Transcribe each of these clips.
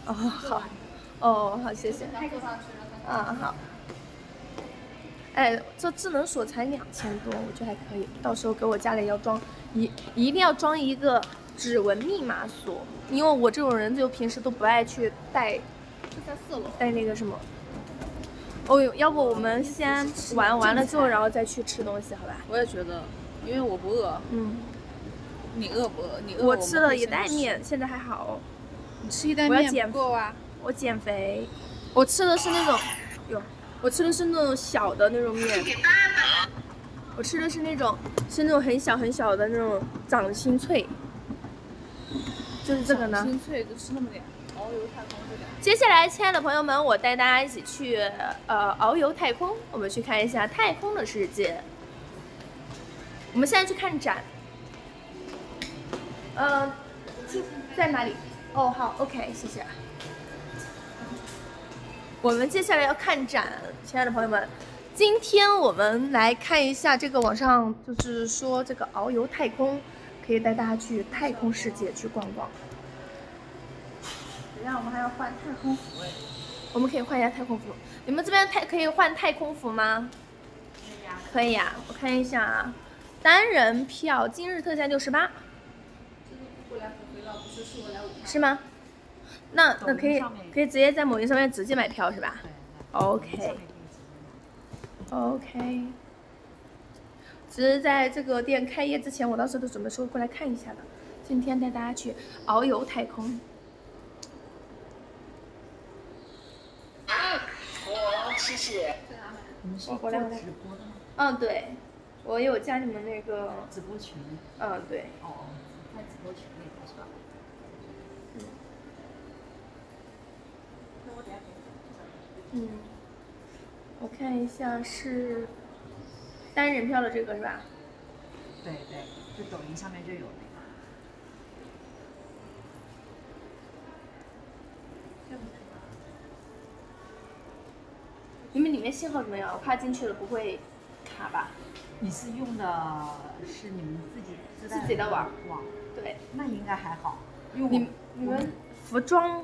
哦，好，哦，好，谢谢。啊，好。哎，这智能锁才2000多，我觉得还可以。到时候给我家里要装一定要装一个指纹密码锁，因为我这种人就平时都不爱去带， 就在4楼带那个什么。哦，要不我们先玩完了之后，然后再去吃东西，好吧？ 我也觉得，因为我不饿。 嗯。 你饿不饿？你饿。 我吃了一袋面，现在还好。 你吃一袋面不够啊？ 我减肥。我吃的是那种，哟，我吃的是那种小的那种面。我吃的是那种很小很小的那种掌心脆。就是这个呢。 掌心脆就吃那么点。遨游太空这点。 接下来，亲爱的朋友们，我带大家一起去遨游太空，我们去看一下太空的世界。我们现在去看展。在哪里？哦，好 ，OK， 谢谢。我们接下来要看展，亲爱的朋友们，今天我们来看一下这个网上就是说这个遨游太空，可以带大家去太空世界去逛逛。等一下，我们还要换太空服哎，我们可以换一下太空服。你们这边可以换太空服吗？可以呀。可以呀，我看一下啊，单人票今日特价68。是吗？那可以直接在某音上面直接买票是吧？对。OK。只是在这个店开业之前，我当时都准备说过来看一下的。今天带大家去遨游太空。谢谢。 你们是做直播的吗？ 嗯，对，我有加你们那个直播群。 嗯，对。 哦，在直播群里头是吧？ 我看一下是单人票的这个是吧？ 对对，就抖音上面就有那个。 你们里面信号怎么样？我怕进去了不会卡吧？ 你是用的是你们自己的网？对， 那应该还好。因为你们服装。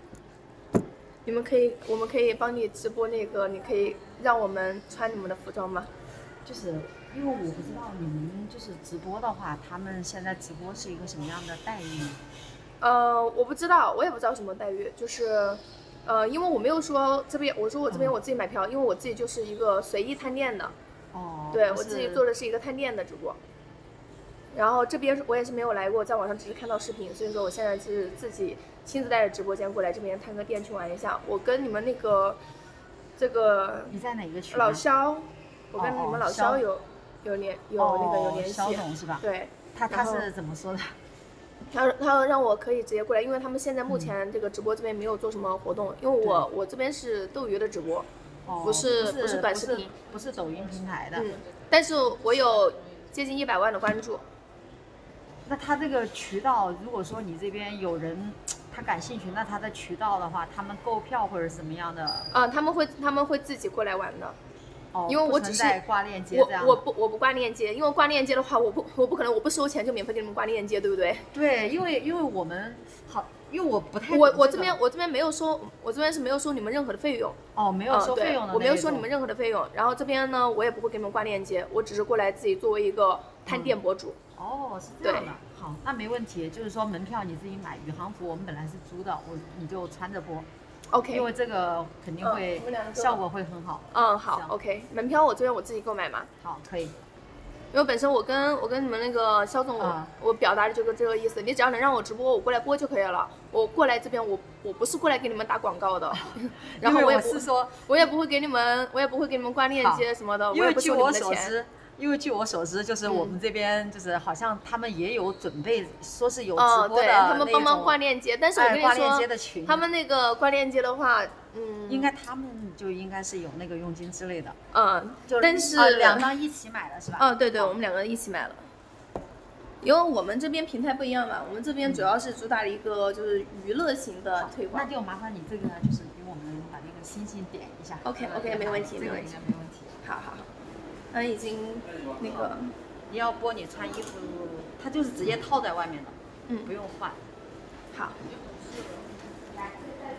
我们可以帮你直播那个，你可以让我们穿你们的服装吗？ 就是因为我不知道你们就是直播的话，他们现在直播是一个什么样的待遇？ 我不知道，我也不知道什么待遇，就是因为我没有说这边，我说我这边我自己买票，因为我自己就是一个随意探店的。 哦。 对，我自己做的是一个探店的直播。然后这边我也是没有来过，在网上只是看到视频，所以说我现在是自己亲自带着直播间过来这边探个店去玩一下。我跟你们那个这个你在哪个群？ 老肖，我跟你们老肖有联系。 肖总是吧？ 对。 他是怎么说的？ 他让我可以直接过来，因为他们现在目前这个直播这边没有做什么活动，因为我这边是斗鱼的直播，不是短视频， 不是抖音平台的。 但是我有接近100万的关注。 那他这个渠道，如果说你这边有人他感兴趣，那他的渠道的话，他们购票或者什么样的？ 他们会自己过来玩的。 哦， 因为我只是挂链接这样。 我不挂链接，因为挂链接的话，我不可能我不收钱就免费给你们挂链接，对不对？ 对，因为我们好，因为我不太我这边没有收，我这边是没有收你们任何的费用。 哦，没有收费用的。 我没有收你们任何的费用，然后这边呢，我也不会给你们挂链接，我只是过来自己作为一个探店博主。 哦，是这样的。好，那没问题。就是说门票你自己买，宇航服我们本来是租的，你就穿着播。 OK。 因为这个肯定会效果会很好。 好 ，OK。门票我这边我自己购买嘛。 好，可以。 因为本身我跟你们那个肖总，我表达的这个意思，你只要能让我直播，我过来播就可以了。我过来这边，我不是过来给你们打广告的，然后我也不会给你们挂链接什么的，我也不收你们的钱。 因为据我所知，就是我们这边就是好像他们也有准备，说是有直播的他们帮忙挂链接，但是我跟你说， 他们那个挂链接的话， 应该他们就应该是有那个佣金之类的。 但是 2张一起买的是吧？ 对，我们2个人一起买了。因为我们这边平台不一样嘛，我们这边主要是主打一个就是娱乐型的推广。 那就麻烦你这个就是给我们把那个星星点一下。 OK，没问题， 这个应该没问题。 好。已经那个， 你要播你穿衣服，它就是直接套在外面的，不用换。 好。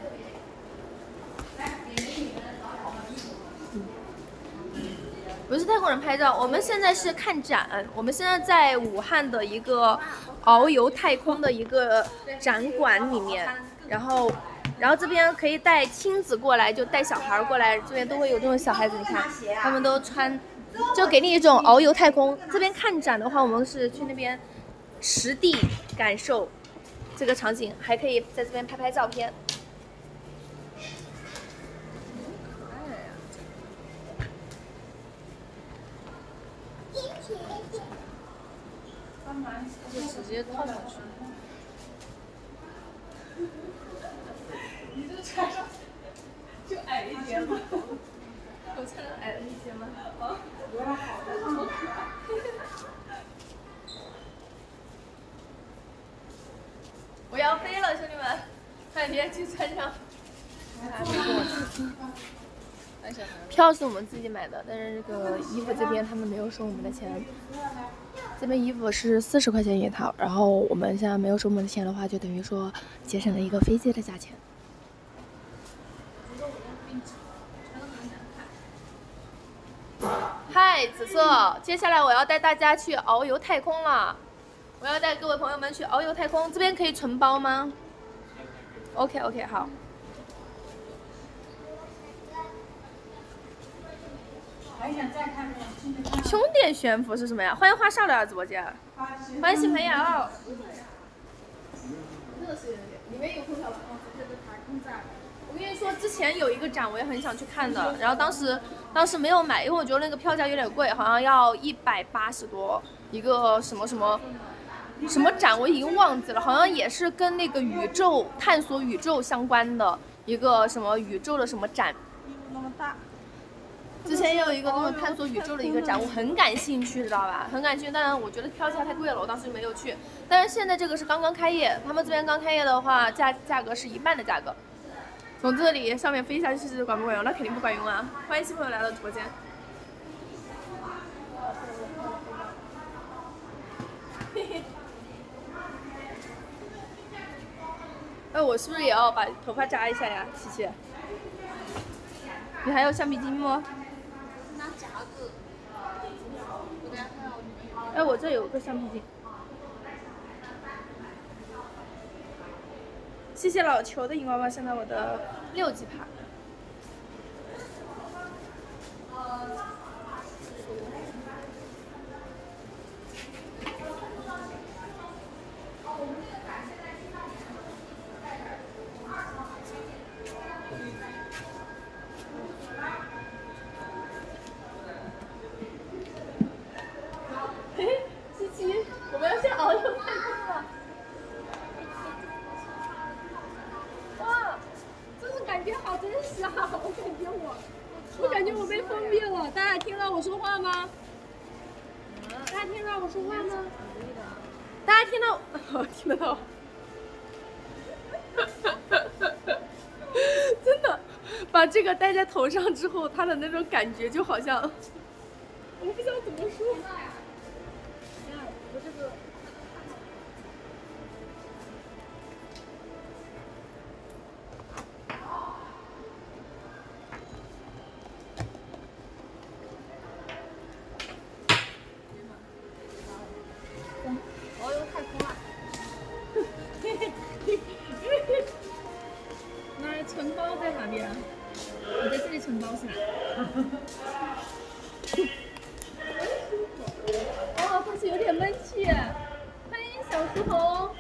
太空人拍照。我们现在是看展，我们现在在武汉的一个遨游太空的一个展馆里面，然后这边可以带亲子过来，就带小孩过来，这边都会有这种小孩子，你看他们都穿，就给你一种遨游太空。这边看展的话，我们是去那边实地感受这个场景，还可以在这边拍拍照片。 就直接套上去。 你这穿上就矮一截吗？我穿上矮了一截吗？啊！我要飞了，兄弟们！快点去穿上。票是我们自己买的，但是这个衣服这边他们没有收我们的钱。这边衣服是40块钱一套，然后我们现在没有收我们的钱的话，就等于说节省了一个飞机的价钱。嗨，紫色，接下来我要带大家去遨游太空了。我要带各位朋友们去遨游太空，这边可以存包吗 ？OK， 好。兄弟悬浮是什么呀？欢迎花少来直播间，欢迎新朋友。热是里面有空调吧？这是太空展。我跟你说，之前有一个展我也很想去看的，然后当时没有买，因为我觉得那个票价有点贵，好像要180多一个什么展，我已经忘记了，好像也是跟那个宇宙探索宇宙相关的一个什么宇宙的什么展。 那么大。 之前也有一个那种探索宇宙的一个展，我很感兴趣，知道吧？很感兴趣，但是我觉得票价太贵了，我当时就没有去。但是现在这个是刚刚开业，他们这边刚开业的话，价格是1半的价格。从这里上面飞下去管不管用？那肯定不管用啊！欢迎新朋友来到直播间。哎，我是不是也要把头发扎一下呀，琪琪？你还有橡皮筋吗？ 拿夹子。 哎，我这有个橡皮筋。谢谢老球的银娃娃送到我的6级卡。七七，我们要去遨游太空了！哇，这种感觉好真实啊！我感觉我被封闭了。大家听到我说话吗？大家听到我说话吗？大家听到？我听得到。真的，把这个戴在头上之后，它的那种感觉就好像，我不知道怎么说。我这个。遨游太空了。那承包在哪边？我在这里承包是吧？哦，但是有点闷气。欢迎小石头。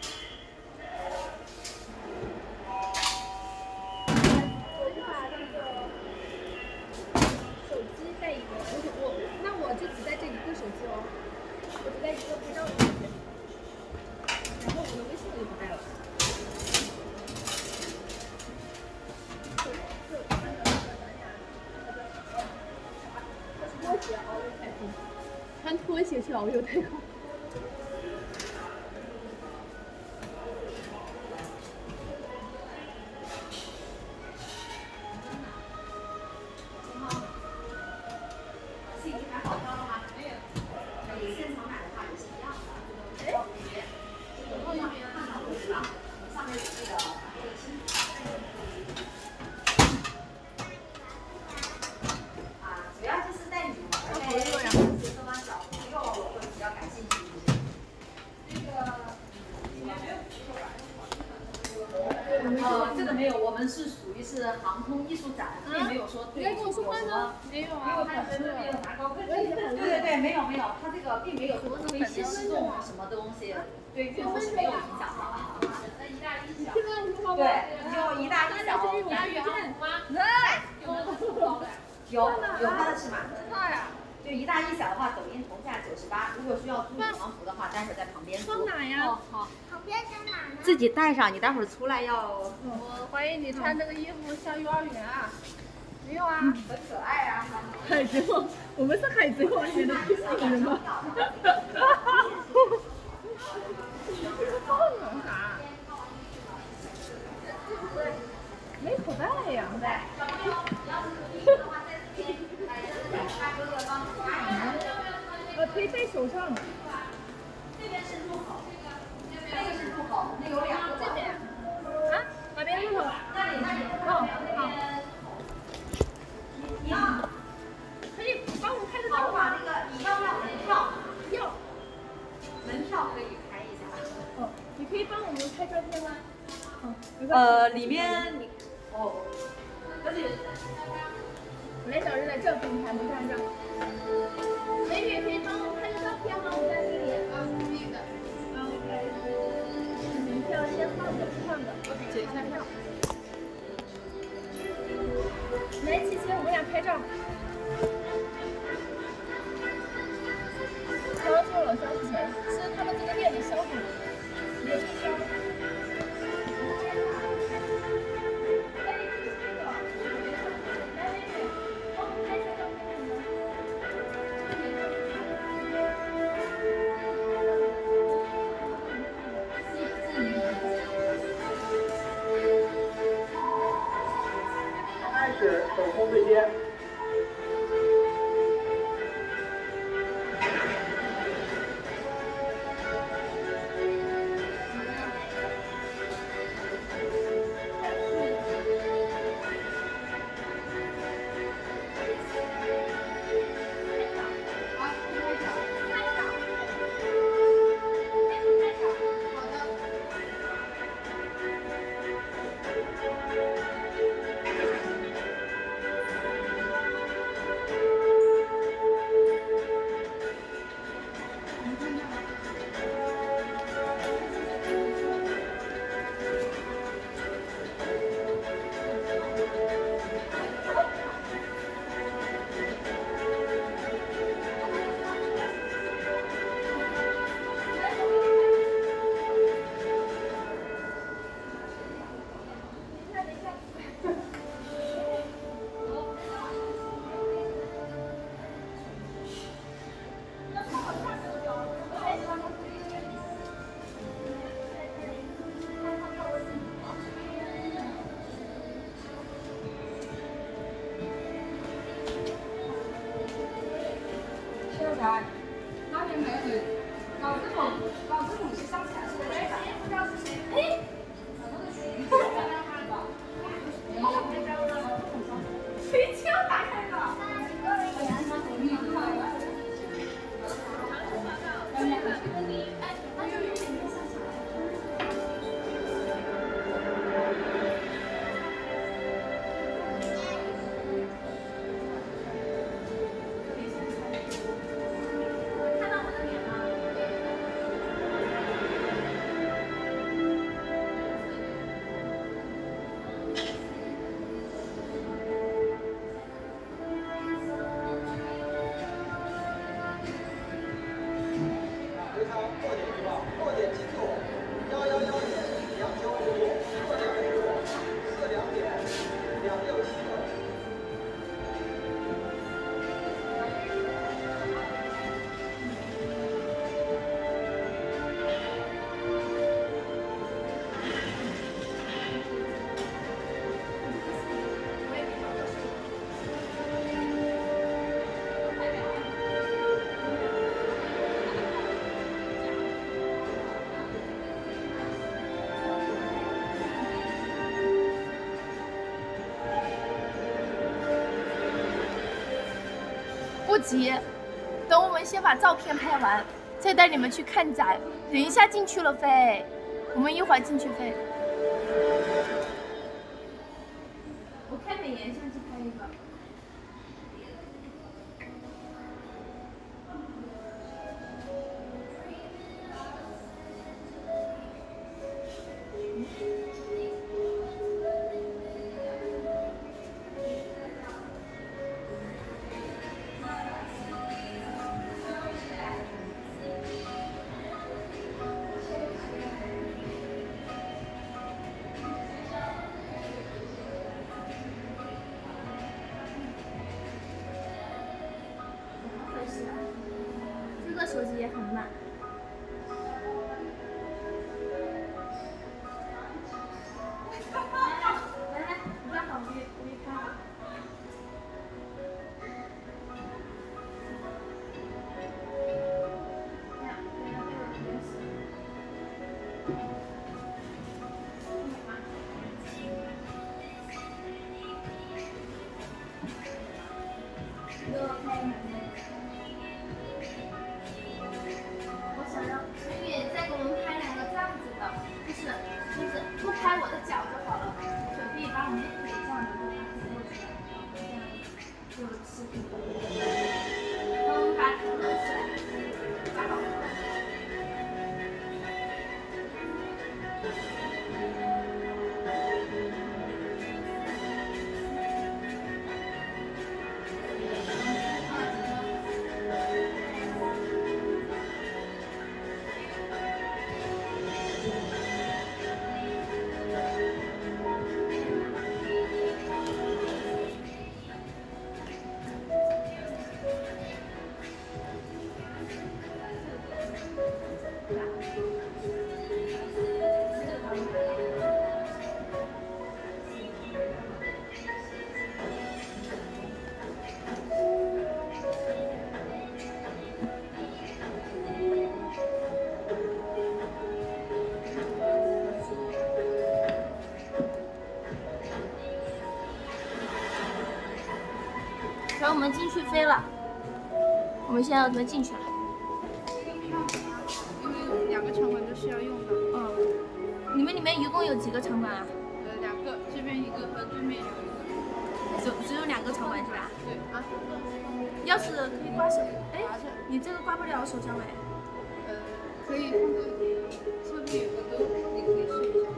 手机带一个，那我就只带这一个手机哦，我只带一个拍照的手机，然后我的微信我就不带了。穿拖鞋去遨游太空。 这个没有，我们是属于是航空艺术展，并没有说对有什么。 没有啊， 没有拿高跟。对，没有，它这个并没有说推行失重什么东西，对运动是没有影响的。 一大一小。 对，就一大一小。有它的尺码。就一大一小的话，抖音同价98，如果需要租床服的话，待会儿在旁边租。 放哪呀？ 好。 旁边在哪呢？ 自己带上，你待会儿出来要。 我怀疑你穿这个衣服像幼儿园啊。没有啊。 很可爱啊。 海贼王，我们是海贼王里面的机器人吗？没口袋呀。可以戴手上。 这边是入口，那个是入口，那有2个。 这边。啊？哪边入口？ 那里。 好。你要可以帮我开个灯吗？ 那个你要不要门票？ 要。 门票可以开一下。 哦，你可以帮我们拍照片吗？ 里面你而且我来找人来照给你看，没看着。美女可以帮我拍个照片吗？我在这里。可以的。OK。门票先放着，我检一下票。来，琪琪，我们俩拍照。销售了，消钱，是他们这个店的销售，也是销。 手工对接。 那边没有人，老这种是上起来是不知道是谁。哎，谁枪打开的？不急，等我们先把照片拍完，再带你们去看展。等一下进去了飞，我们一会儿进去飞。 连相机拍一个。这个手机也很慢。来，你站好，我给你看。给我拍一下。我想让美女再给我们拍两个这样子的，就是不拍我的脚就好了，手臂把我们的腿这样子都拿过去，这样就视频。把头弄起来，把好。然后我们进去飞了，我们现在要怎么进去了？ 因为2个场馆都是要用的。 你们里面一共有几个场馆啊 2个，这边一个和对面有一个。 只有2个场馆是吧？ 对啊。 钥匙可以挂手，哎，你这个挂不了手上哎。 可以放在侧面有个兜，你可以试一下。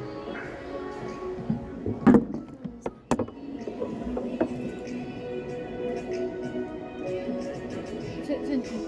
正题。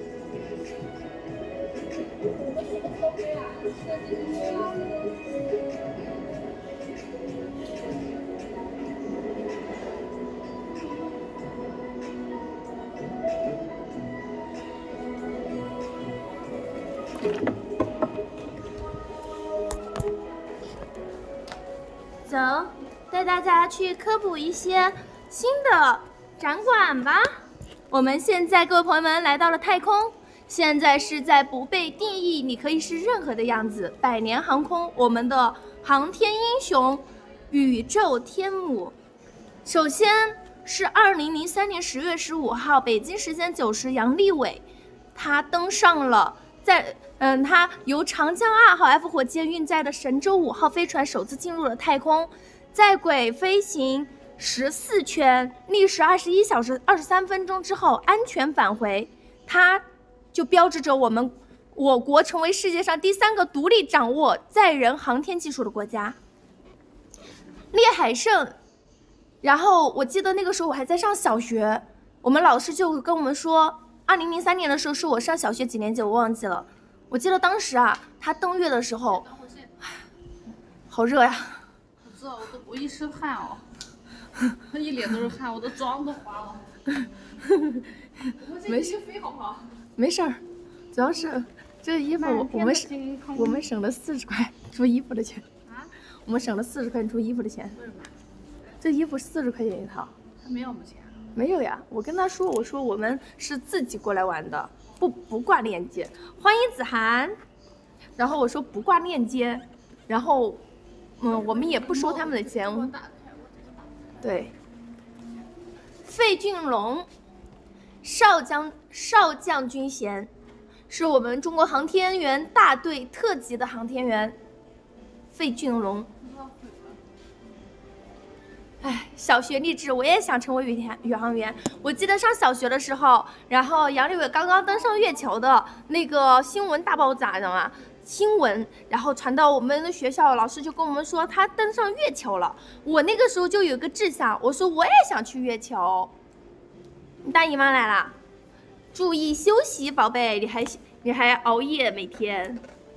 走，带大家去科普一些新的展馆吧。我们现在各位朋友们来到了太空，现在是在不被定义，你可以是任何的样子。百年航空，我们的航天英雄，宇宙天母。首先是2003年10月15号，北京时间9时，杨利伟他登上了他由长江2号 F 火箭运载的神舟5号飞船首次进入了太空，在轨飞行14圈，历时21小时23分钟之后安全返回，它就标志着我国成为世界上第3个独立掌握载人航天技术的国家。聂海胜，然后我记得那个时候我还在上小学，我们老师就跟我们说，2003年的时候是我上小学几年级我忘记了，我记得当时啊，他登月的时候，好热呀！ 我知道，我一身汗哦。一脸都是汗，我的妆都花了。 没事， 飞好不好？ 没事儿，主要是这衣服我们省了40块出衣服的钱。啊？我们省了40块出衣服的钱。 为什么？ 这衣服40块钱一套。 他没有我们钱。 没有呀，我跟他说，我说我们是自己过来玩的，不挂链接。欢迎子涵，然后我说不挂链接，然后我们也不收他们的钱。对，费俊龙，少将军衔，是我们中国航天员大队特级的航天员。费俊龙， 哎，小学励志，我也想成为宇航员。我记得上小学的时候，然后杨利伟刚刚登上月球的那个新闻大爆炸，知道吗？新闻，然后传到我们的学校，老师就跟我们说他登上月球了。我那个时候就有个志向，我说我也想去月球。大姨妈来了，注意休息，宝贝，你还熬夜每天。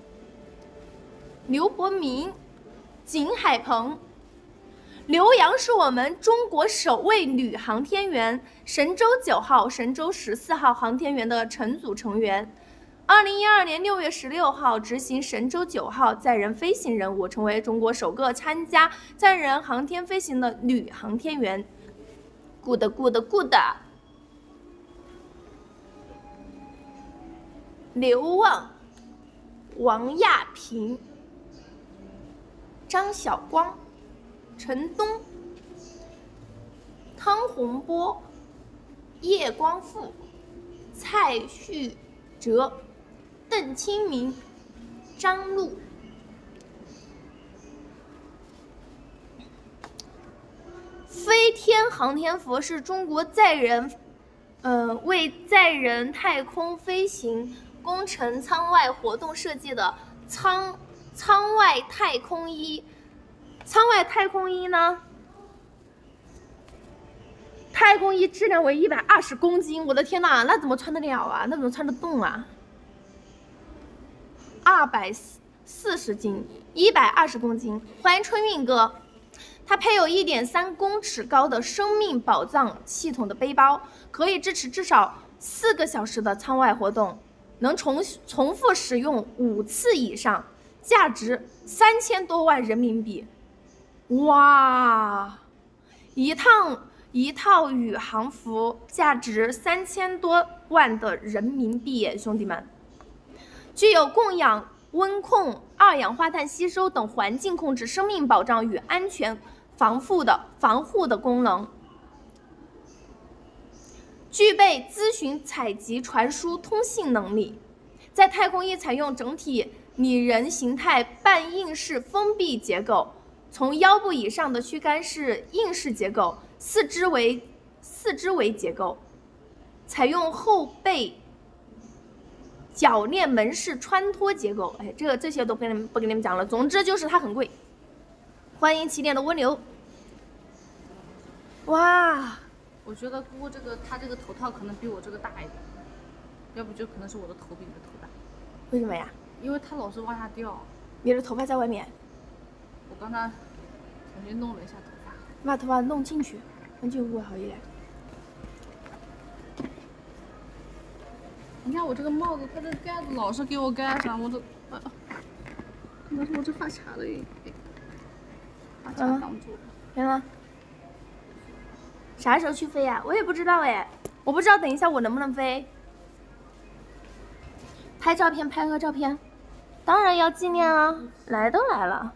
刘伯明、景海鹏。刘洋是我们中国首位女航天员，神舟9号、神舟14号航天员的乘组成员。2012年6月16号执行神舟9号载人飞行任务，成为中国首个参加载人航天飞行的女航天员。Good。刘旺、王亚平、张晓光、陈东、汤洪波、叶光富、蔡旭哲、邓清明、张璐。飞天航天服是中国为载人太空飞行工程舱外活动设计的舱外太空衣。舱外太空衣呢？太空衣质量为120公斤，我的天哪，那怎么穿得了啊？那怎么穿得动啊？240斤，120公斤。欢迎春运哥。它配有1.3公尺高的生命保障系统的背包，可以支持至少4个小时的舱外活动，能重复使用5次以上，价值3000多万人民币。哇，一套宇航服价值3000多万的人民币耶，兄弟们！具有供氧、温控、二氧化碳吸收等环境控制、生命保障与安全防护的功能，具备咨询、采集、传输、通信能力。在太空衣采用整体拟人形态半硬式封闭结构。从腰部以上的躯干是硬式结构，四肢为结构，采用后背铰链门式穿脱结构。哎，这些都不跟你们讲了。总之就是它很贵。欢迎起点的蜗牛。哇， 我觉得不过它这个头套可能比我这个大一点，要不就可能是我的头比你的头大。 为什么呀？ 因为它老是往下掉。 你的头发在外面。 我刚才重新弄了一下头发， 把头发弄进去，弄进去会好一点。 你看我这个帽子，它这盖子老是给我盖上，我都可能是我这发卡了，发卡挡住了。 行了。啥时候去飞呀？我也不知道哎，我不知道等一下我能不能飞。拍照片，拍个照片，当然要纪念啊！来都来了。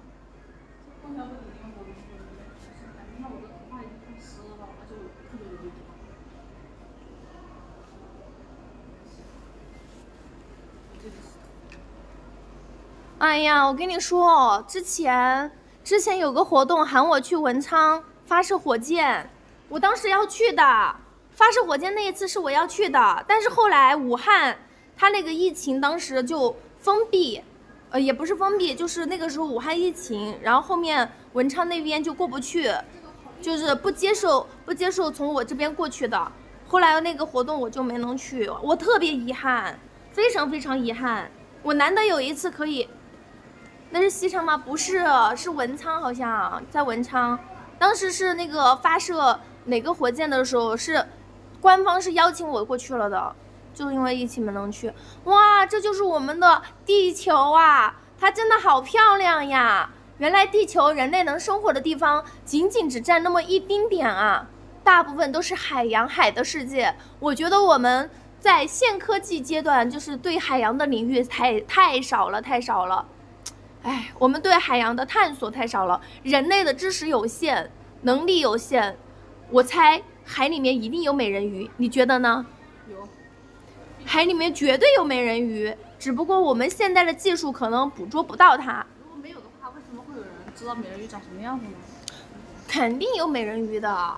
哎呀，我跟你说，之前有个活动喊我去文昌发射火箭，我当时要去的。发射火箭那一次是我要去的，但是后来武汉它那个疫情当时就封闭，也不是封闭，就是那个时候武汉疫情，然后后面文昌那边就过不去，就是不接受从我这边过去的。后来那个活动我就没能去，我特别遗憾，非常非常遗憾。我难得有一次可以。那是西昌吗？不是，是文昌，好像在文昌。当时是那个发射哪个火箭的时候，是官方是邀请我过去了的，就因为疫情没能去。哇，这就是我们的地球啊，它真的好漂亮呀！原来地球人类能生活的地方仅只占那么一丁点啊，大部分都是海洋海的世界。我觉得我们在现科技阶段，就是对海洋的领域太少了，太少了。哎，我们对海洋的探索太少了，人类的知识有限，能力有限。我猜海里面一定有美人鱼，你觉得呢？ 有， 海里面绝对有美人鱼，只不过我们现在的技术可能捕捉不到它。 如果没有的话，为什么会有人知道美人鱼长什么样子呢？ 肯定有美人鱼的。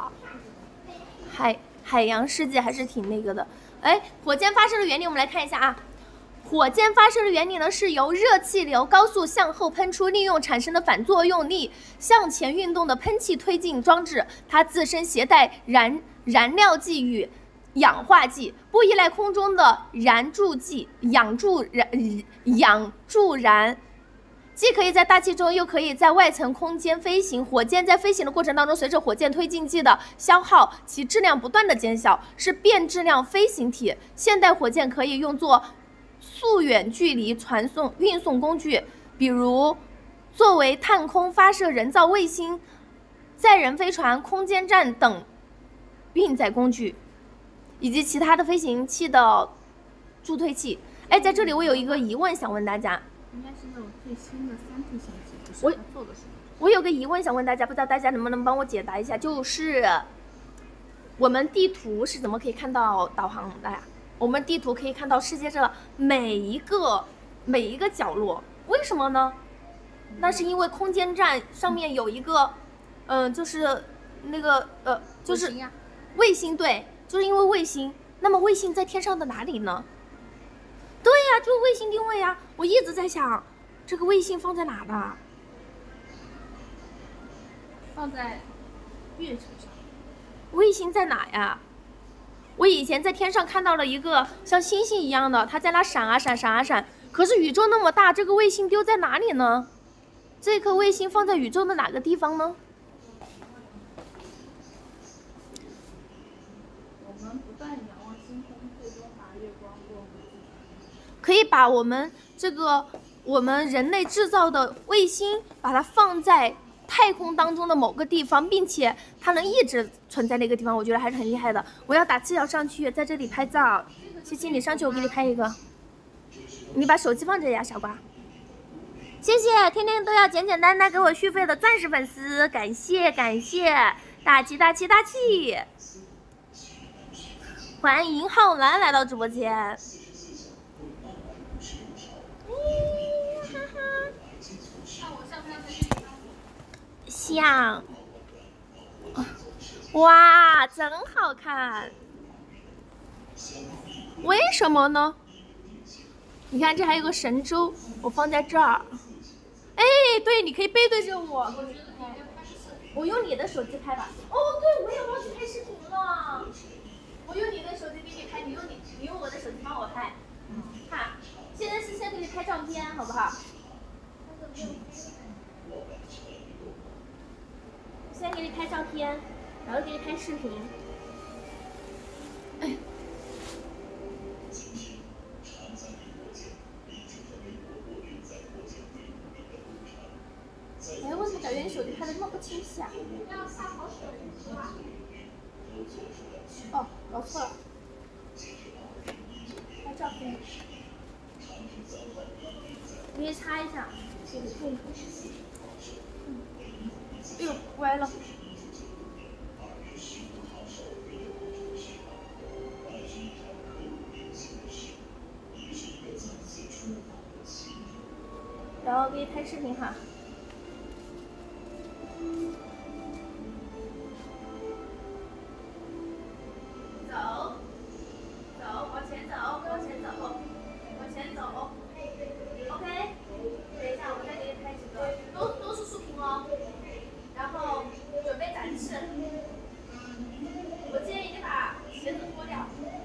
海洋世界还是挺那个的。哎，火箭发射的原理我们来看一下啊。火箭发射的原理呢，是由热气流高速向后喷出，利用产生的反作用力向前运动的喷气推进装置，它自身携带燃料剂与氧化剂，不依赖空中的燃助剂，氧助燃。既可以在大气中，又可以在外层空间飞行。火箭在飞行的过程当中，随着火箭推进剂的消耗，其质量不断的减小，是变质量飞行体。现代火箭可以用作速远距离运送工具，比如作为探空发射人造卫星、载人飞船、空间站等运载工具，以及其他的飞行器的助推器。哎，在这里我有一个疑问想问大家。 应该是那种最新的3T 相机，不是他做的时候。 我有个疑问想问大家，不知道大家能不能帮我解答一下，就是我们地图是怎么可以看到导航的呀？我们地图可以看到世界上每一个角落，为什么呢？那是因为空间站上面有一个，就是那个就是卫星，对，就是因为卫星。那么卫星在天上的哪里呢？对呀，就是卫星定位呀。我一直在想，这个卫星放在哪的？ 放在月球上。 卫星在哪呀？我以前在天上看到了一个像星星一样的，它在那闪啊闪，闪啊闪。可是宇宙那么大，这个卫星丢在哪里呢？这颗卫星放在宇宙的哪个地方呢？ 我们不断仰望星空，最终把月光过回自己。 可以把我们人类制造的卫星，把它放在太空当中的某个地方，并且它能一直存在那个地方，我觉得还是很厉害的。我要打字要上去，在这里拍照。七七，你上去，我给你拍一个。你把手机放这呀，小瓜。谢谢，天天都要简简单单给我续费的钻石粉丝，感谢感谢，大气大气大气！欢迎浩然来到直播间。像，哇，真好看！为什么呢？你看，这还有个神舟，我放在这儿。哎，对，你可以背对着我。我用你的手机拍吧。哦，对，我也忘记拍视频了。我用你的手机给你拍，你用我的手机帮我拍。看，现在是先给你拍照片，好不好？先给你拍照片，然后给你拍视频。哎，为什么感觉你手机拍的那么不清晰啊？哦，搞错了。拍照片。你可以擦一下，给你配合。哎呦，歪了。然后给你拍视频哈。走，往前走，往前走，往前走。OK， 等一下，我再给你拍几个，都是竖屏哦。然后准备展示。我建议你把鞋子脱掉。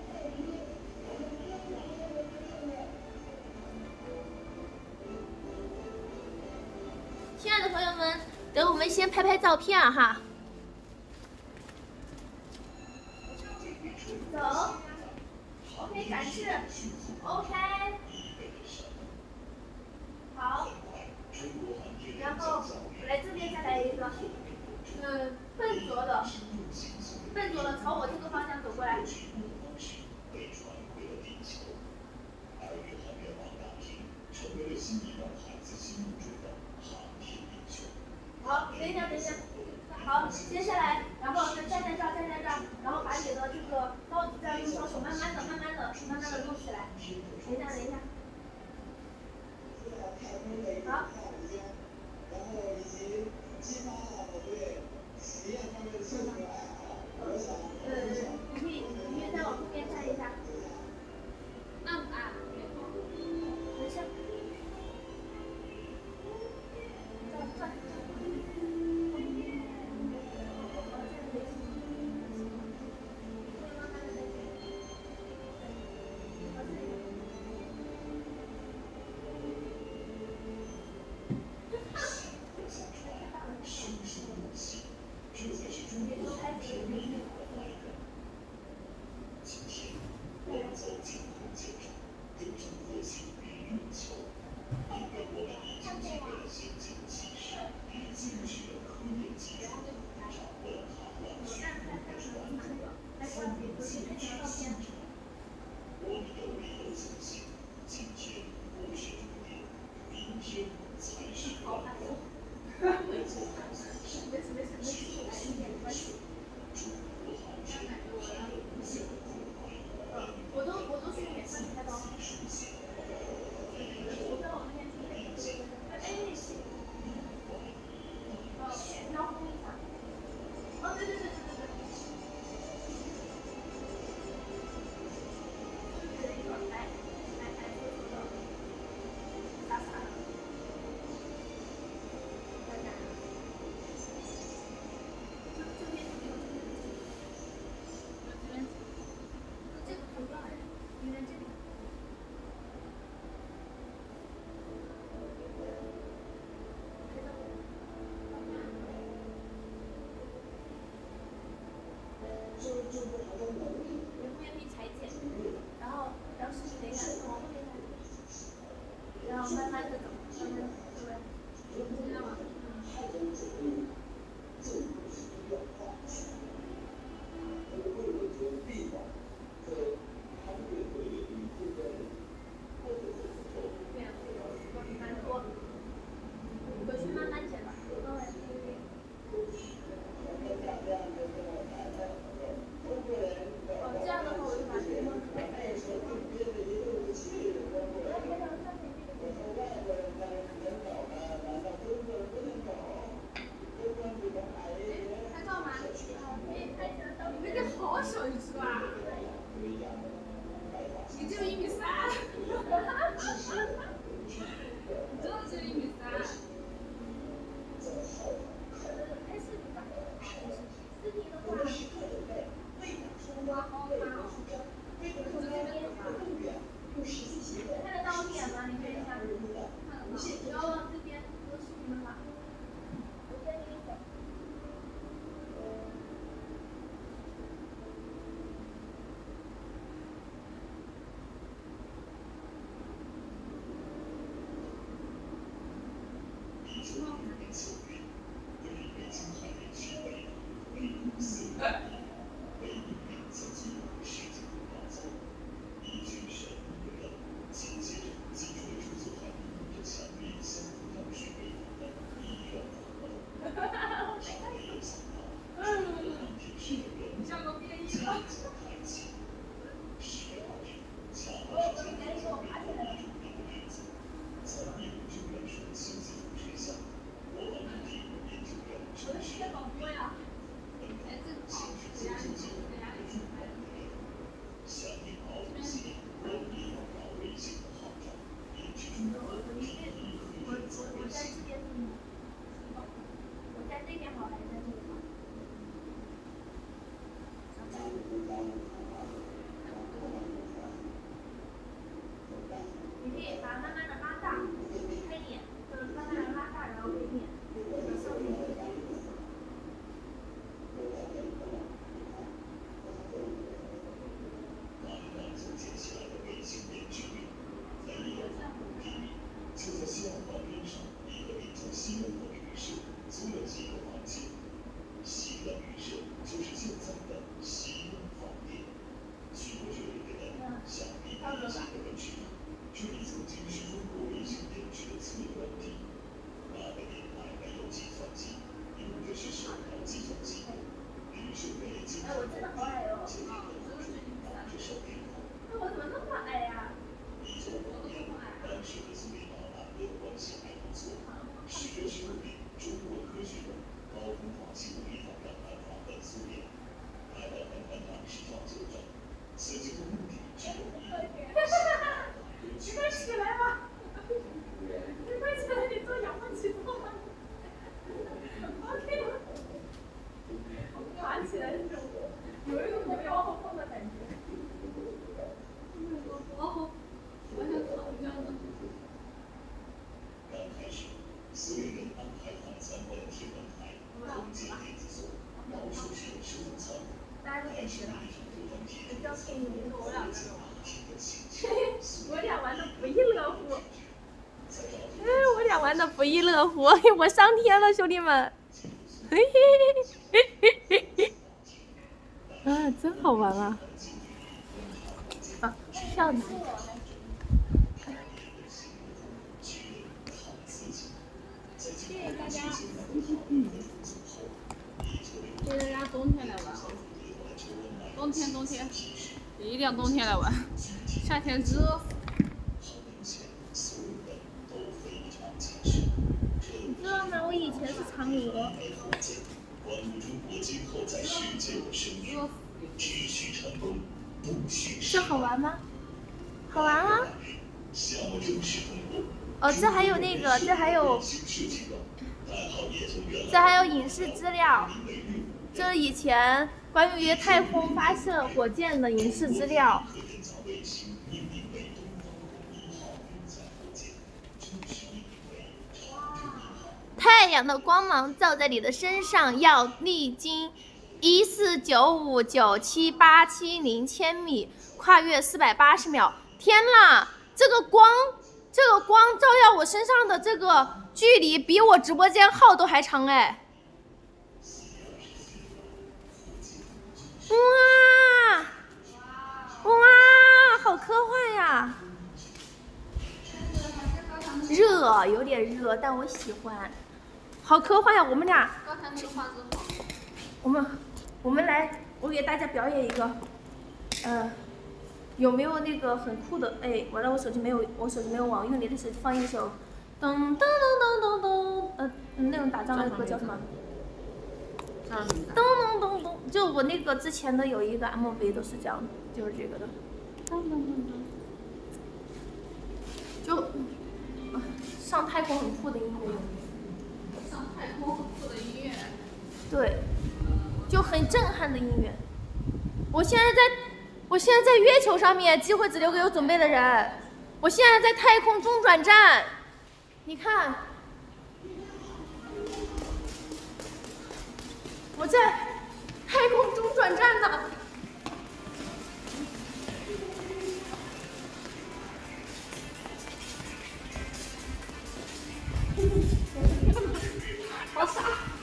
亲爱的朋友们，等我们先拍拍照片哈。走 ，OK， 展示 ，OK， 好，然后来这边再来一个，笨拙的朝我这个方向走过来。好，等一下。好，接下来，然后站在这儿，然后把你的这个刀子这样用双手慢慢的弄起来。等一下。好。 我在这边好还是在这里好？ 点吃的。我俩玩的不亦乐乎。我俩玩的不亦乐乎，我上天了，兄弟们！嘿嘿嘿嘿嘿嘿。啊，真好玩啊！啊，笑呢。谢谢大家。 谢谢大家冬天来玩啊！冬天，一定要冬天来玩，夏天热。 你知道吗？我以前是嫦娥。这好玩吗？好玩啊！哦，这还有那个，这还有影视资料，这是以前关于太空发射火箭的影视资料。太阳的光芒照在你的身上，要历经149597870千米，跨越480秒。天呐，这个光照耀我身上的这个距离，比我直播间号都还长哎！哇，好科幻呀！热，有点热，但我喜欢。好科幻呀！我们俩，我们来，我给大家表演一个，有没有那个很酷的？哎，完了，我手机没有网，用你的手机放一首，噔噔噔噔噔噔，那种打仗的歌叫什么？噔噔噔噔，就我那个之前的有一个 MV 都是这样，就是这个的，噔噔噔噔，就上太空很酷的音乐。 上太空很酷的音乐。 对，就很震撼的音乐。我现在在月球上面，机会只留给有准备的人。我现在在太空中转站，你看，我在太空中转站呢。好傻！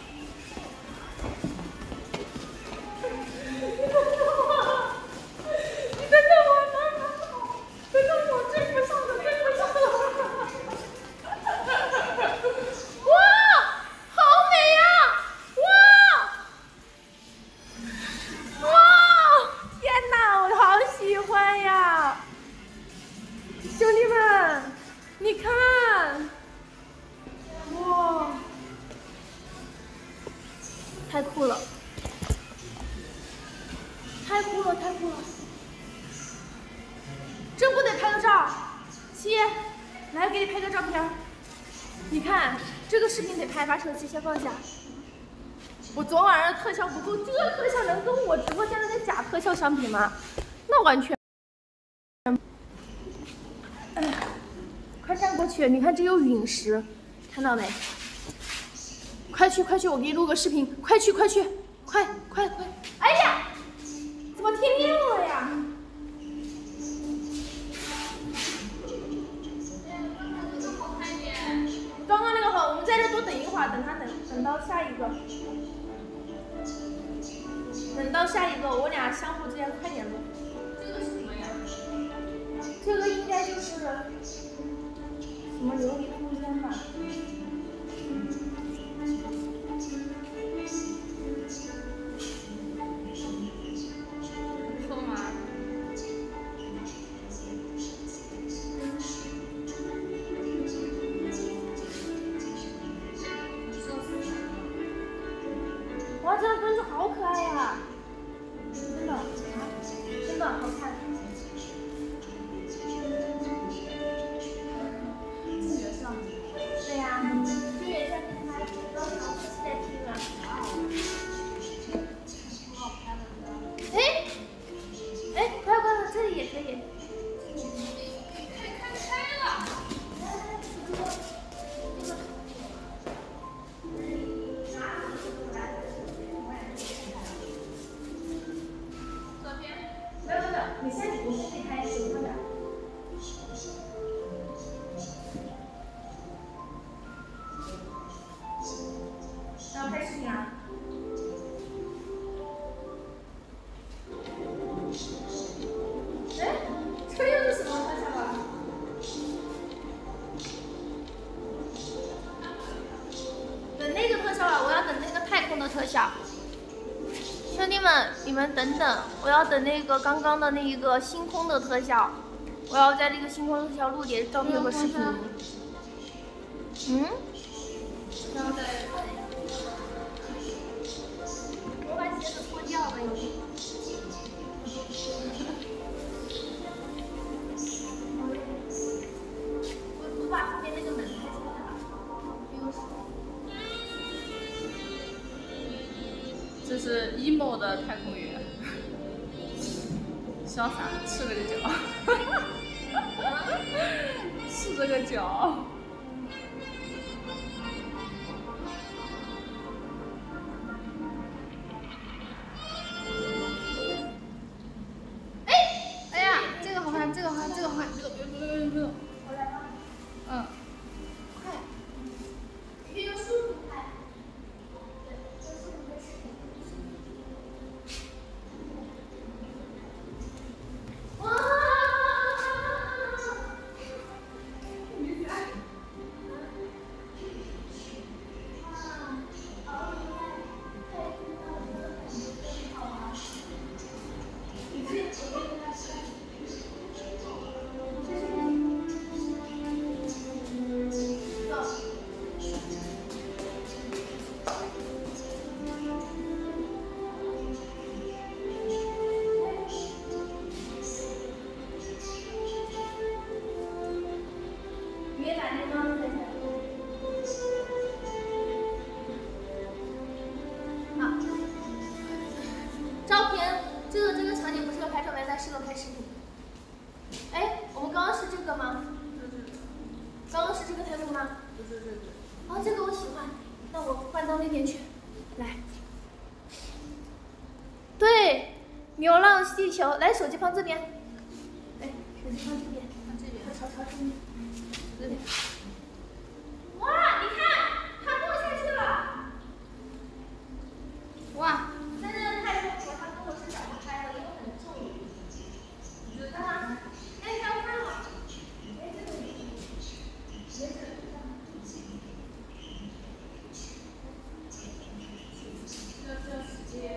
太酷了！太酷了！太酷了！真不得拍个照？七，来给你拍个照片。你看这个视频得拍，把手机先放下。我昨晚上特效不够，这个特效能跟我直播间的那假特效相比吗？那完全。快站过去！你看这有陨石，看到没？快去快去！我给你录个视频，快去快去！快！哎呀，怎么天亮了呀？刚刚那个好，我们在这多等一会儿，等到下一个，我俩相互之间快点录。这个是什么呀？这个应该就是什么琉璃空间吧。哇，这个墩子好可爱呀！真的好看。对呀，就也像你拍的，刚好在听啊。哎，快，这里也可以。开了。 兄弟们，你们等等，我要等那个刚刚的那一个星空的特效，我要在那个星空的特效录点照片和视频。嗯？我把鞋子脱掉了已经。我把后面那个门开起来了。 这是 emo 的太空员，潇洒赤了个脚，赤着个脚。哎呀，这个好看，这个好看，这个好看，这个不用。 我来吧。 嗯。 快，你可以用速度拍。对，用速度拍视频。哇！别把那个拍下来。好，照片，这个场景不适合拍照片，但适合拍视频。哎，我们刚刚是这个吗？刚刚是这个台风吗？ 不是。 哦，这个我喜欢，那我换到那边去。来，对，流浪地球，来，手机放这边。哎，手机放这边， 看这边。 朝这边。 这边。 哇，你看，它落下去了。 哇， 真的太痛苦了，它跟我是脚不开了，因为很重。啊，哎，刚看了。哎，这个没事。这直接。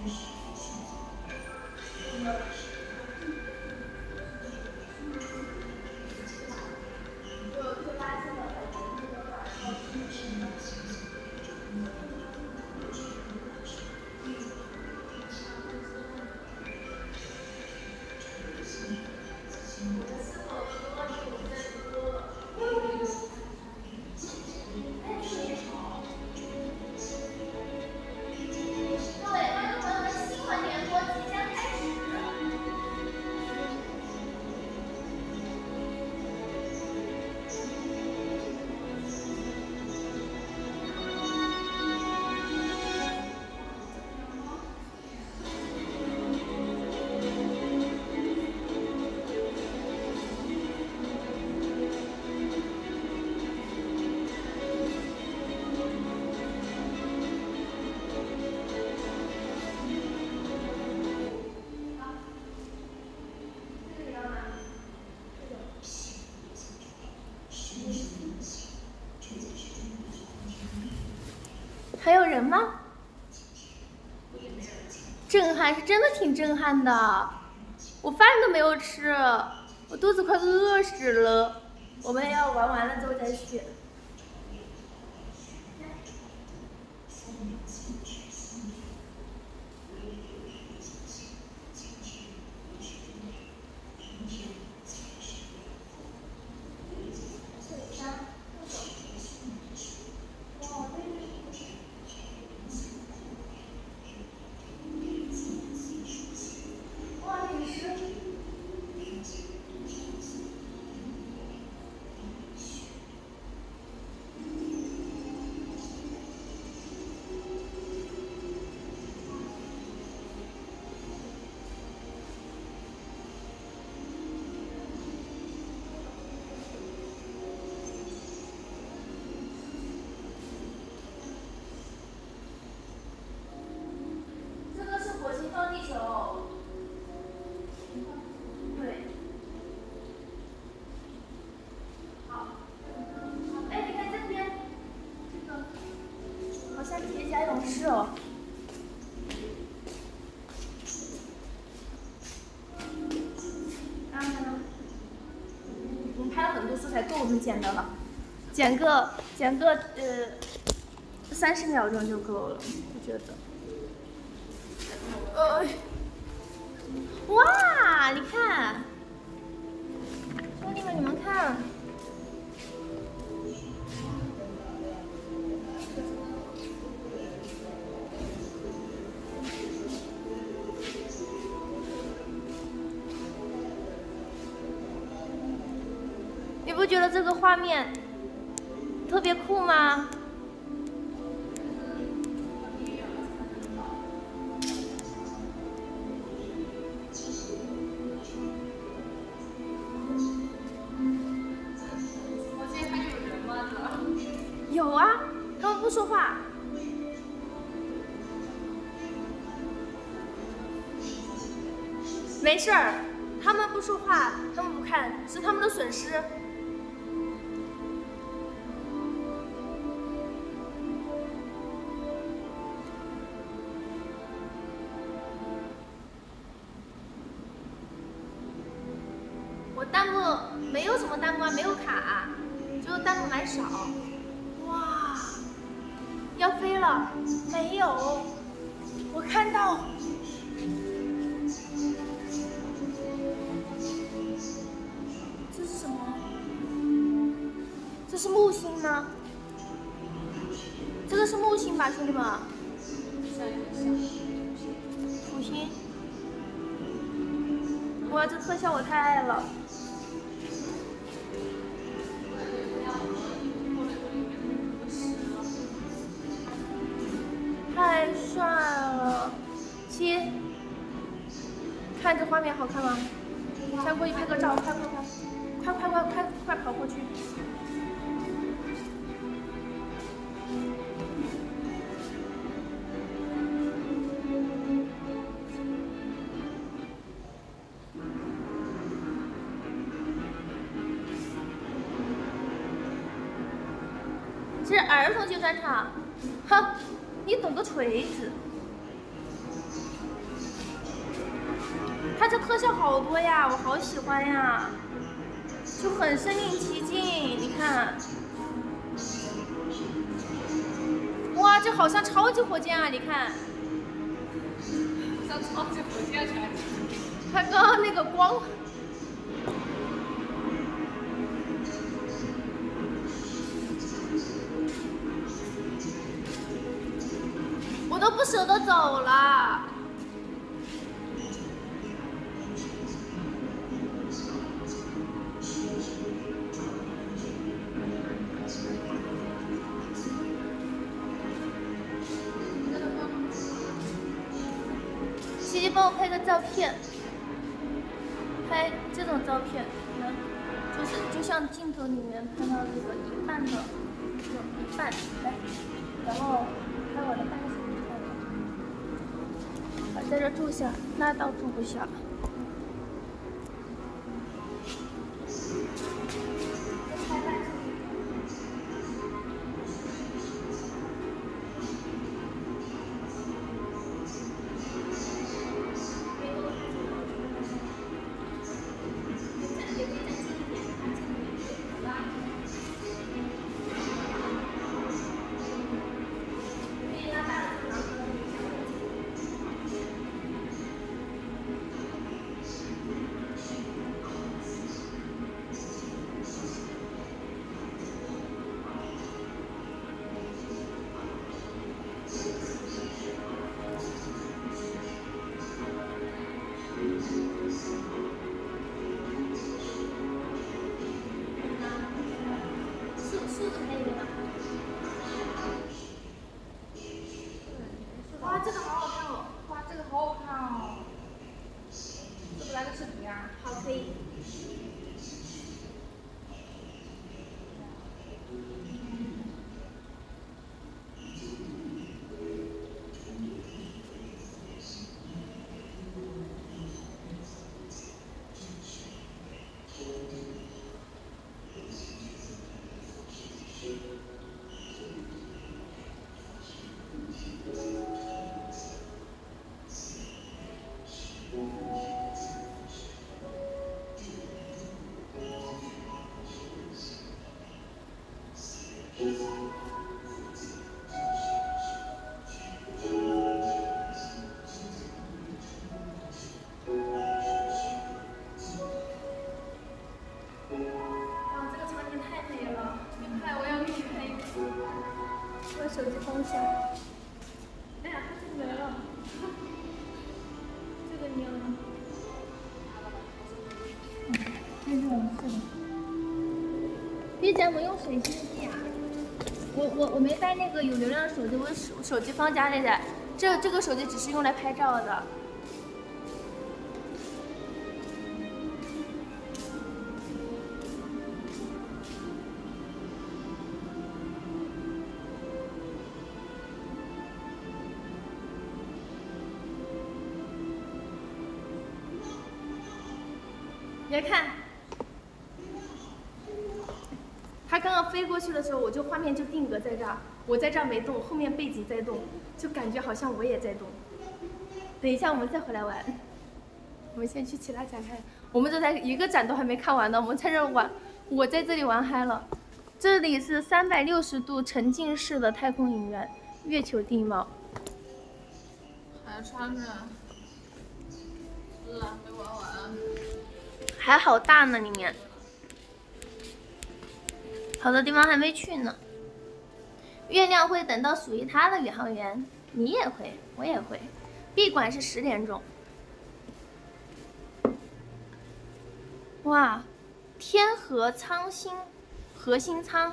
还有人吗？震撼是真的挺震撼的，我饭都没有吃，我肚子快饿死了。我们要玩完了之后再去。是哦。我们拍了很多素材，够我们剪的了，剪个30秒钟就够了，我觉得。哇，你看，兄弟们，你们看。你不觉得这个画面特别酷吗？有啊，他们不说话。没事儿，他们不说话，他们不看，是他们的损失。我弹幕没有什么弹幕啊，没有卡，就弹幕蛮少。哇，要飞了？没有，我看到。这是什么？这是木星吗？这个是木星吧，兄弟们？土星。哇，这特效我太爱了。太帅了！7，看这画面好看吗？先过去拍个照，快跑过去！这是儿童剧专场，哼！你懂个锤子！ 它这特效好多呀，我好喜欢呀，就很身临其境。你看，哇，这好像超级火箭啊！你看， 像超级火箭才。 它刚刚那个光。我都不舍得走了。琪琪帮我拍个照片，拍这种照片，就像镜头里面看到这个一半的，就一半，来，然后拍我的半身。在这住下，那倒住不下。哇，这个好好看哦！ 哇，这个好好看哦！这不来个视频啊？ 好，可以。手机放下。哎呀，它这个没了，这个你要吗？这是我们这个。毕姐，我用水星机啊。我没带那个有流量的手机，我手机放家里的。这个手机只是用来拍照的。别看，它刚刚飞过去的时候，我就画面就定格在这儿，我在这儿没动，后面背景在动，就感觉好像我也在动。等一下我们再回来玩，我们先去其他展看，我们这才一个展都还没看完呢，我们在这玩，我在这里玩嗨了。这里是360度沉浸式的太空影院，月球地貌。 还穿着。是啊，没玩完。 还好大呢，里面好多地方还没去呢。月亮会等到属于它的宇航员，你也会，我也会。闭馆是10点钟。哇，天河舱星核心舱，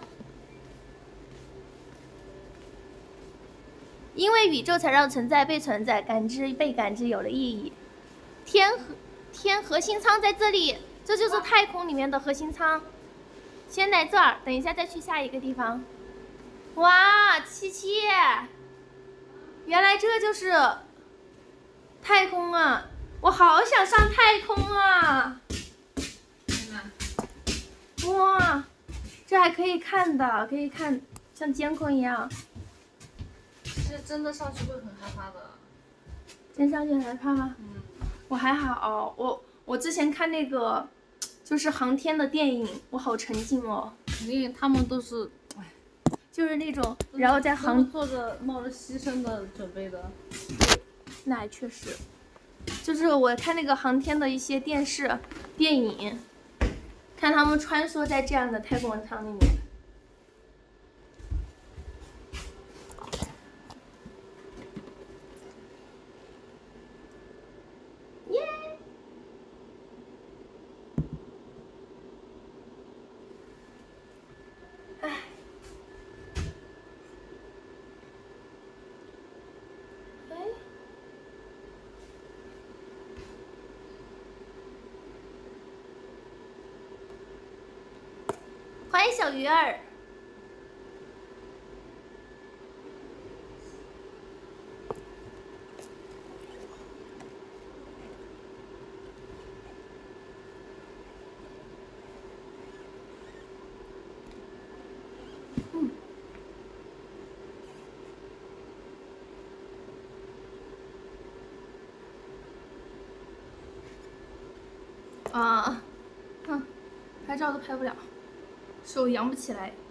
因为宇宙才让存在被存在，感知被感知有了意义。天核心舱在这里，这就是太空里面的核心舱。先来这儿，等一下再去下一个地方。哇，七七，原来这就是太空啊！我好想上太空啊！哇，这还可以看的，可以看，像监控一样。 其实真的上去会很害怕的。 真上去很害怕吗？ 我还好，我之前看那个就是航天的电影，我好沉浸哦。 因为他们都是， 就是那种，然后在做着冒着牺牲的准备的。 那还确实，就是我看那个航天的一些电视、电影，看他们穿梭在这样的太空舱里面。耶！哎。欢迎小鱼儿。拍照都拍不了，手扬不起来。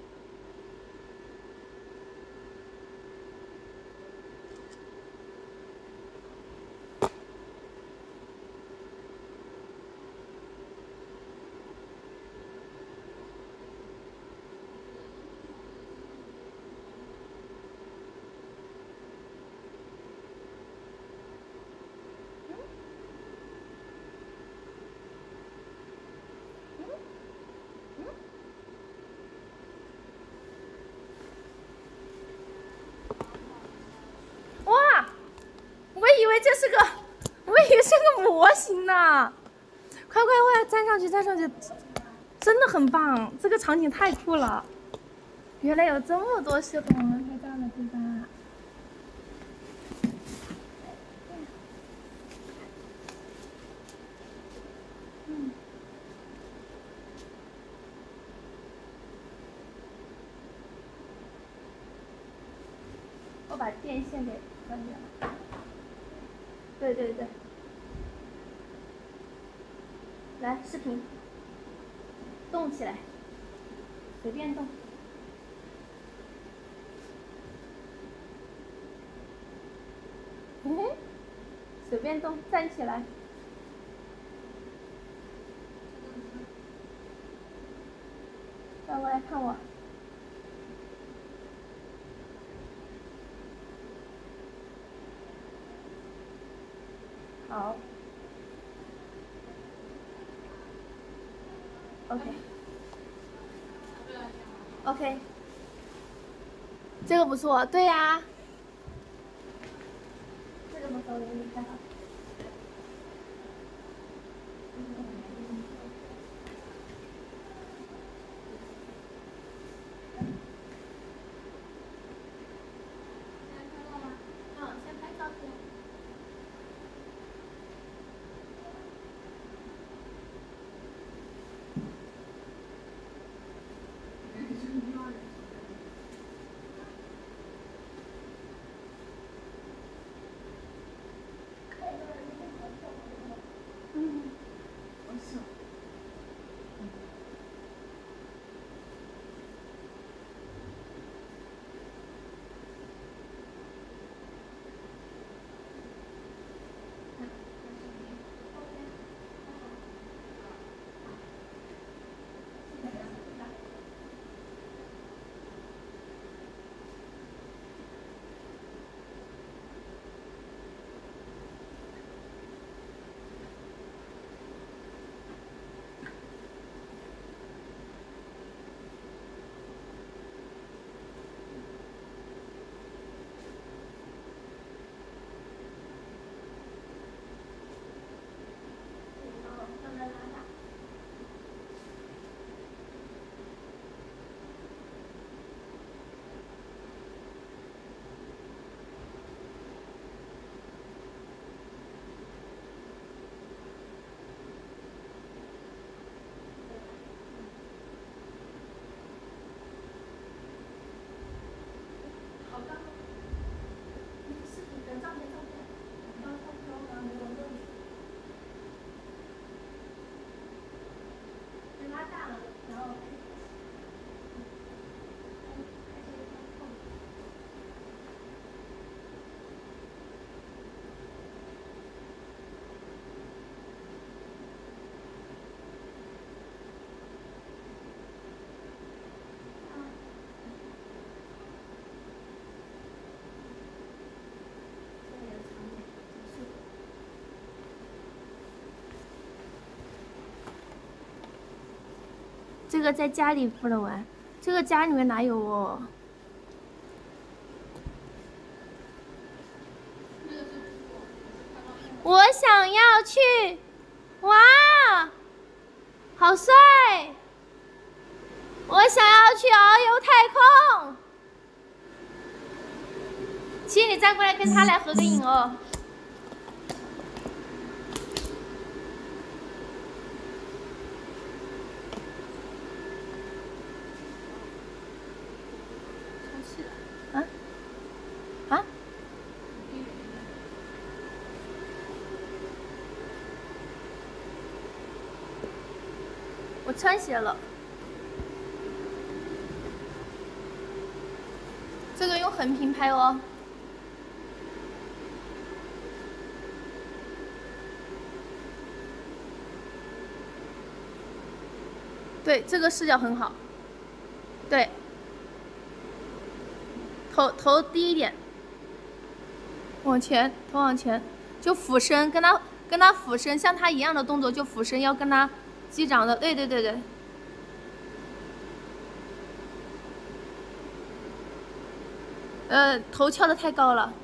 哇，我以为是个模型呢！快，站上去，真的很棒，这个场景太酷了！原来有这么多适合我们拍照的地方啊！我把电线给关掉。对，来视频，动起来，随便动。随便动，站起来。转过来看我。好。OK， 这个不错，对呀，这个不错，我给你拍好。先拍照片。可以。 这个在家里不能玩，这个家里面哪有哦？我想要去，哇，好帅！我想要去遨游太空。亲，你再过来跟他来合个影哦。啊？啊？我穿鞋了。这个用横屏拍哦。对，这个视角很好。对，头低一点，往前，头往前，就俯身，跟他俯身，像他一样的动作，就俯身要跟他击掌的。对对对对。头翘得太高了。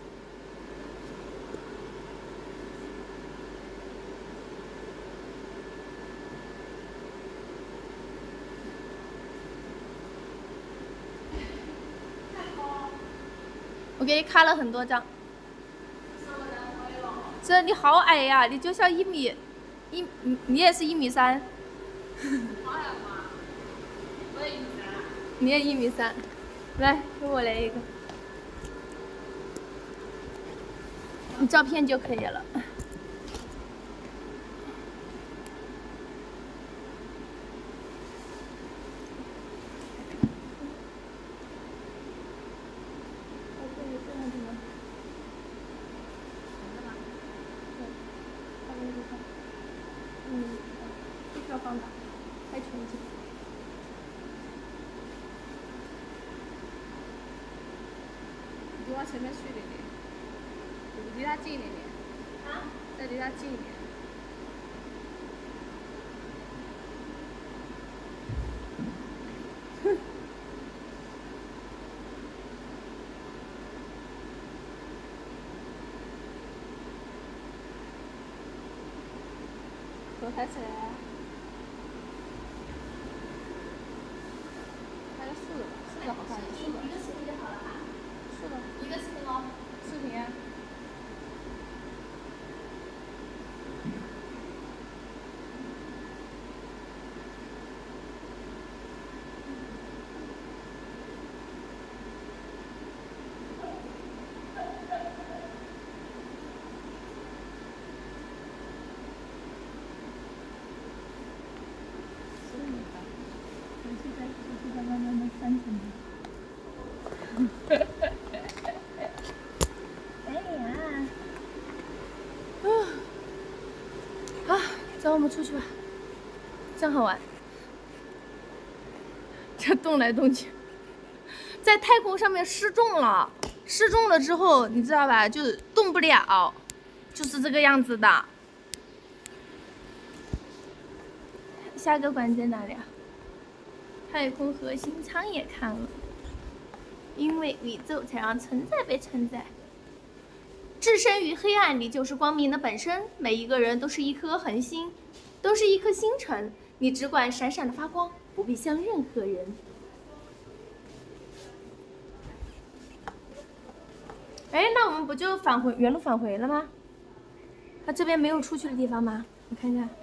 我给你卡了很多张。这你好矮呀，你就像1米，你也是1.3米。好矮吗？我也1.3米。你也1.3米。来，给我来一个。你照片就可以了。这个放大，太全景。你往前面去一点点，离他近一点点。啊？再离他近一点。头抬起来。拍个竖的好看一点。一个视频就好了哈。是的。一个视频哦。视频啊。走，我们出去吧，真好玩。这动来动去，在太空上面失重了，失重了之后，你知道吧？就动不了，就是这个样子的。下个馆在哪里啊？太空核心舱也看了，因为宇宙才让存在被存在。置身于黑暗里就是光明的本身，每一个人都是一颗恒星，都是一颗星辰，你只管闪闪的发光，不必向任何人。哎，那我们不就原路返回了吗？它这边没有出去的地方吗？你看看。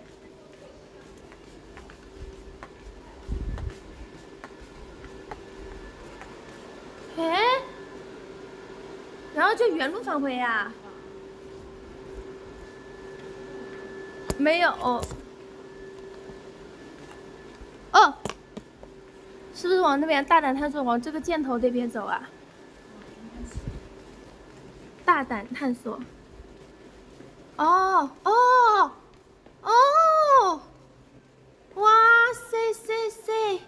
哎，然后就原路返回呀？没有。哦，是不是往那边大胆探索，往这个箭头这边走啊？大胆探索。哦哦哦！哇塞塞塞！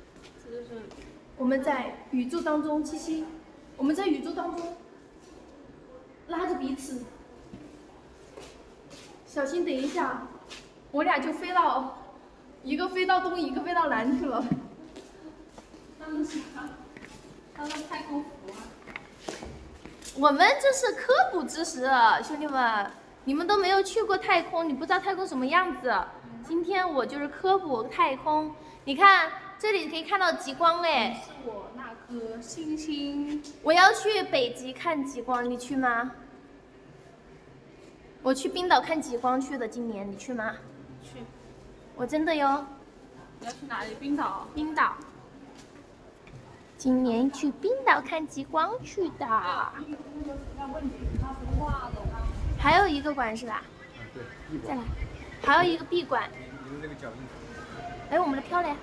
我们在宇宙当中栖息，我们在宇宙当中。 拉着彼此，小心等一下，我俩就飞到，一个飞到东，一个飞到南去了。 他们是太空服啊。 我们这是科普知识，兄弟们，你们都没有去过太空，你不知道太空什么样子。今天我就是科普太空，你看这里可以看到极光哎。 是我那颗星星。 我要去北极看极光，你去吗？我去冰岛看极光去的，今年你去吗？ 去。 我真的哟。 你要去哪里？冰岛。 冰岛。今年去冰岛看极光去的。还有一个馆是吧？ 对。 再来，还有一个闭馆。 你的那个脚印。 哎，我们的票嘞？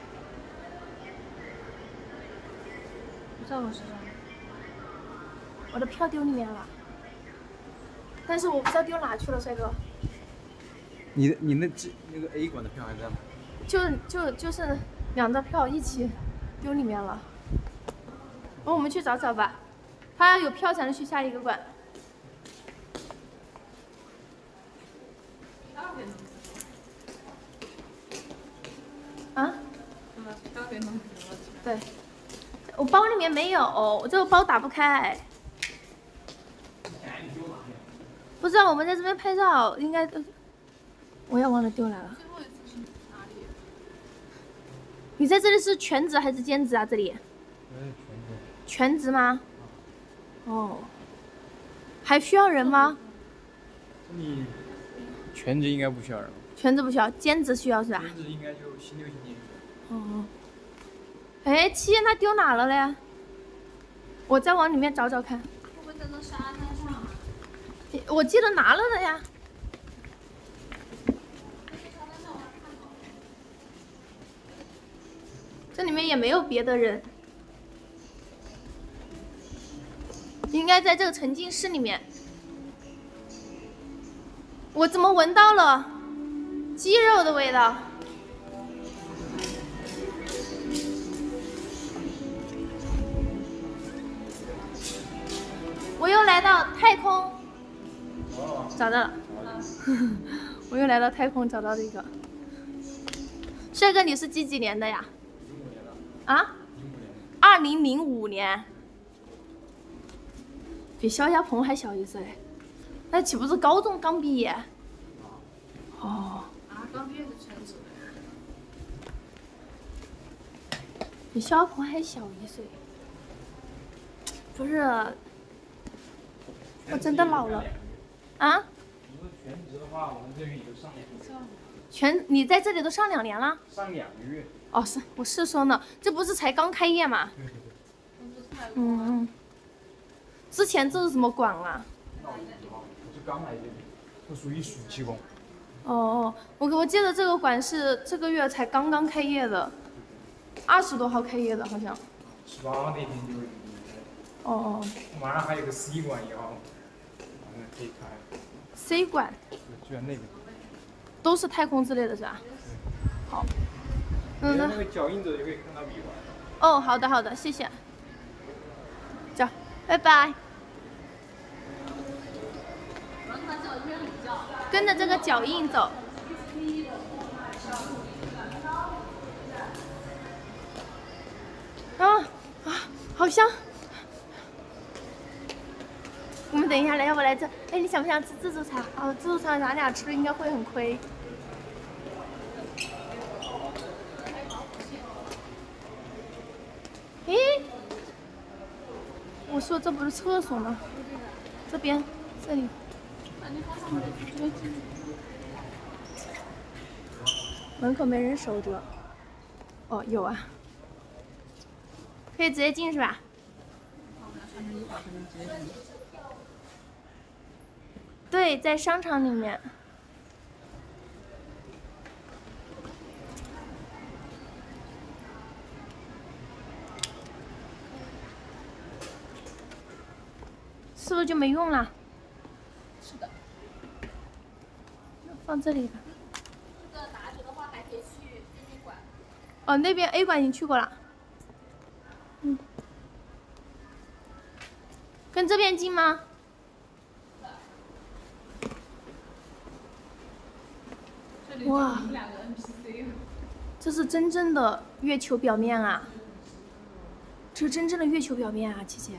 不在我身上。 我的票丢里面了，但是我不知道丢哪去了，帅哥。 你那个 A 馆的票还在吗？ 就是2张票一起丢里面了。我们去找找吧，他要有票才能去下一个馆。啊？ 票给弄丢了。 对，我包里面没有，我这个包打不开。不知道我们在这边拍照，应该都，我也忘了丢来了。 最后一次是哪里？ 你在这里是全职还是兼职啊？这里？全职吗？哦，还需要人吗？ 你全职应该不需要人。 全职不需要，兼职需要是吧？ 兼职应该就星期六、星期天。 哦。哎，七爷他丢哪了嘞？我再往里面找找看。 会不会在那沙滩上？ 我记得拿了的呀。这里面也没有别的人。应该在这个沉浸式里面。我怎么闻到了鸡肉的味道？我又来到太空，找到了。我又来到太空，找到了一个。帅哥，你是几年的呀？啊？2005年。比肖家鹏还小1岁，那岂不是高中刚毕业？哦。 啊，刚毕业就全职了。 比肖家鹏还小1岁。不是，我真的老了。啊？ 如果全职的话，我们这边也就上2 年。你在这里都上2年了？ 上2个月。 哦，我是说呢，这不是才刚开业吗？嗯。之前这是什么馆啊？ 我是刚来这里，这属于暑期工。 哦，我记得这个馆是这个月才刚刚开业的，20多号开业的，好像。 18号那天就已经。 哦。 马上还有个 C 馆也要，马上可以开。 C 馆。 就在那边。 都是太空之类的是吧？好。 那个脚印子就可以看到笔环。 哦，好的好的，谢谢。走，拜拜。跟着这个脚印走。好香！我们等一下来，要不来这？哎，你想不想吃自助餐？哦，自助餐咱俩吃应该会很亏。诶，我说这不是厕所吗？这边，这里。门口没人守着。哦，有啊。可以直接进是吧？对，在商场里面。是不是就没用了？ 是的。 放这里吧。 这个拿着的话，还可以去天津馆。 哦，那边 A 馆已经去过了。嗯。跟这边近吗？ 哇，这是真正的月球表面啊！这是真正的月球表面啊，琪姐。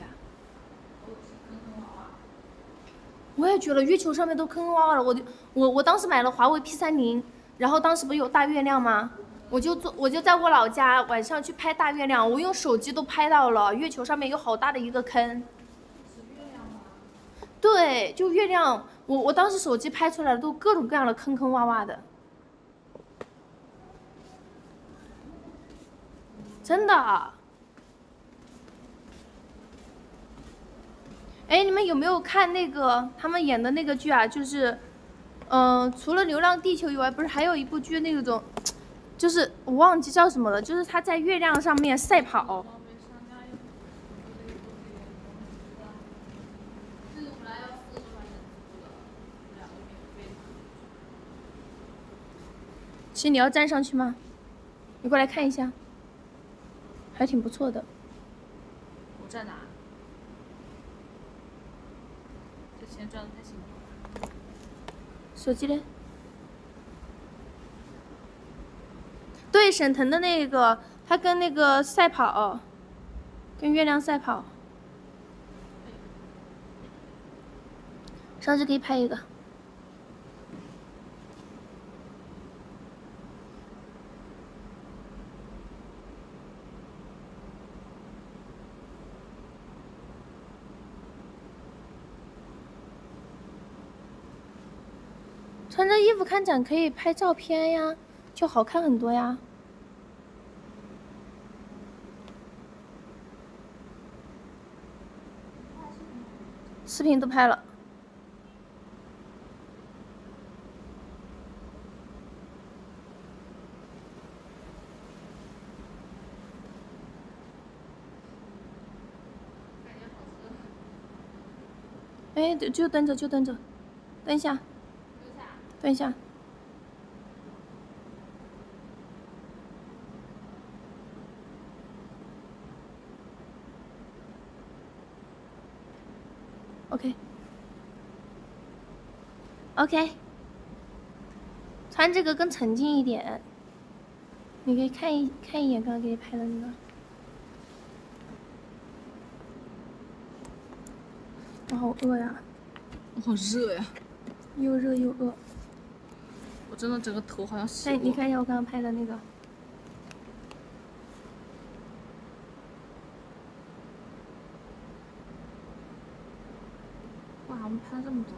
我也觉得月球上面都坑坑洼洼的。我当时买了华为 P30，然后当时不是有大月亮吗？我就在我老家晚上去拍大月亮，我用手机都拍到了月球上面有好大的一个坑。是月亮吗？对，就月亮。我当时手机拍出来的都各种各样的坑坑洼洼的。真的。哎，你们有没有看那个他们演的那个剧啊？就是，除了《流浪地球》以外，不是还有一部剧那种，就是我忘记叫什么了，就是他在月亮上面赛跑。其实你要站上去吗？你过来看一下，还挺不错的。 我站哪？这钱赚的太辛苦了。 手机嘞？对，沈腾的那个，他跟那个赛跑，跟月亮赛跑。上次可以拍一个。穿着衣服看展可以拍照片呀，就好看很多呀。视频都拍了。哎，就蹲着，就蹲着，等一下。等一下。OK。穿这个更沉静一点。你可以看一眼刚刚给你拍的那个。我好饿呀！ 我好热呀！ 又热又饿。 我真的整个头好像洗过。你看一下我刚刚拍的那个。 哇，我们拍了这么多。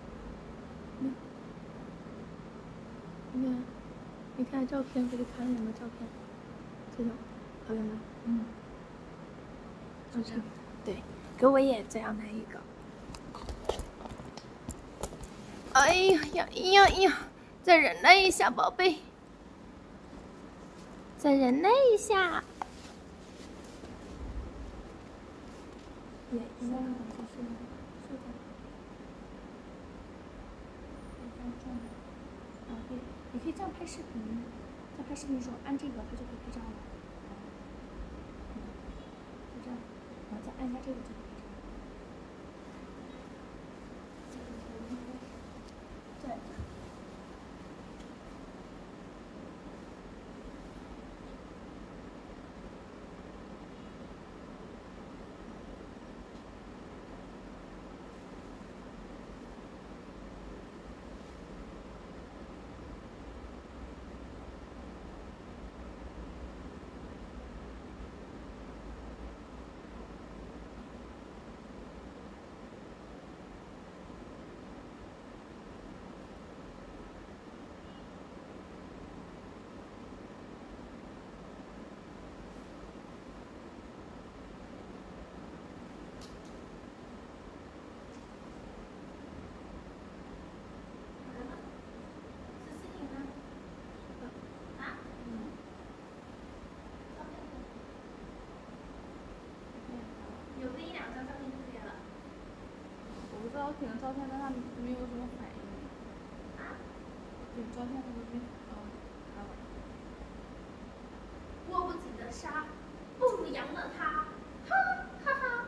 你看照片，给你看两个照片，这种好看吗？好看。对，给我也这样来一个。哎呀呀呀呀！再忍耐一下，宝贝。再忍耐一下。对，应该让它就是睡着。对，你可以这样拍视频，在拍视频的时候按这个，它就可以拍照了。就这样，然后再按一下这个就可以拍照。对。 我点了照片，但他没有什么反应。啊？点照片他都没握不紧的沙，不如扬了它，哈哈哈。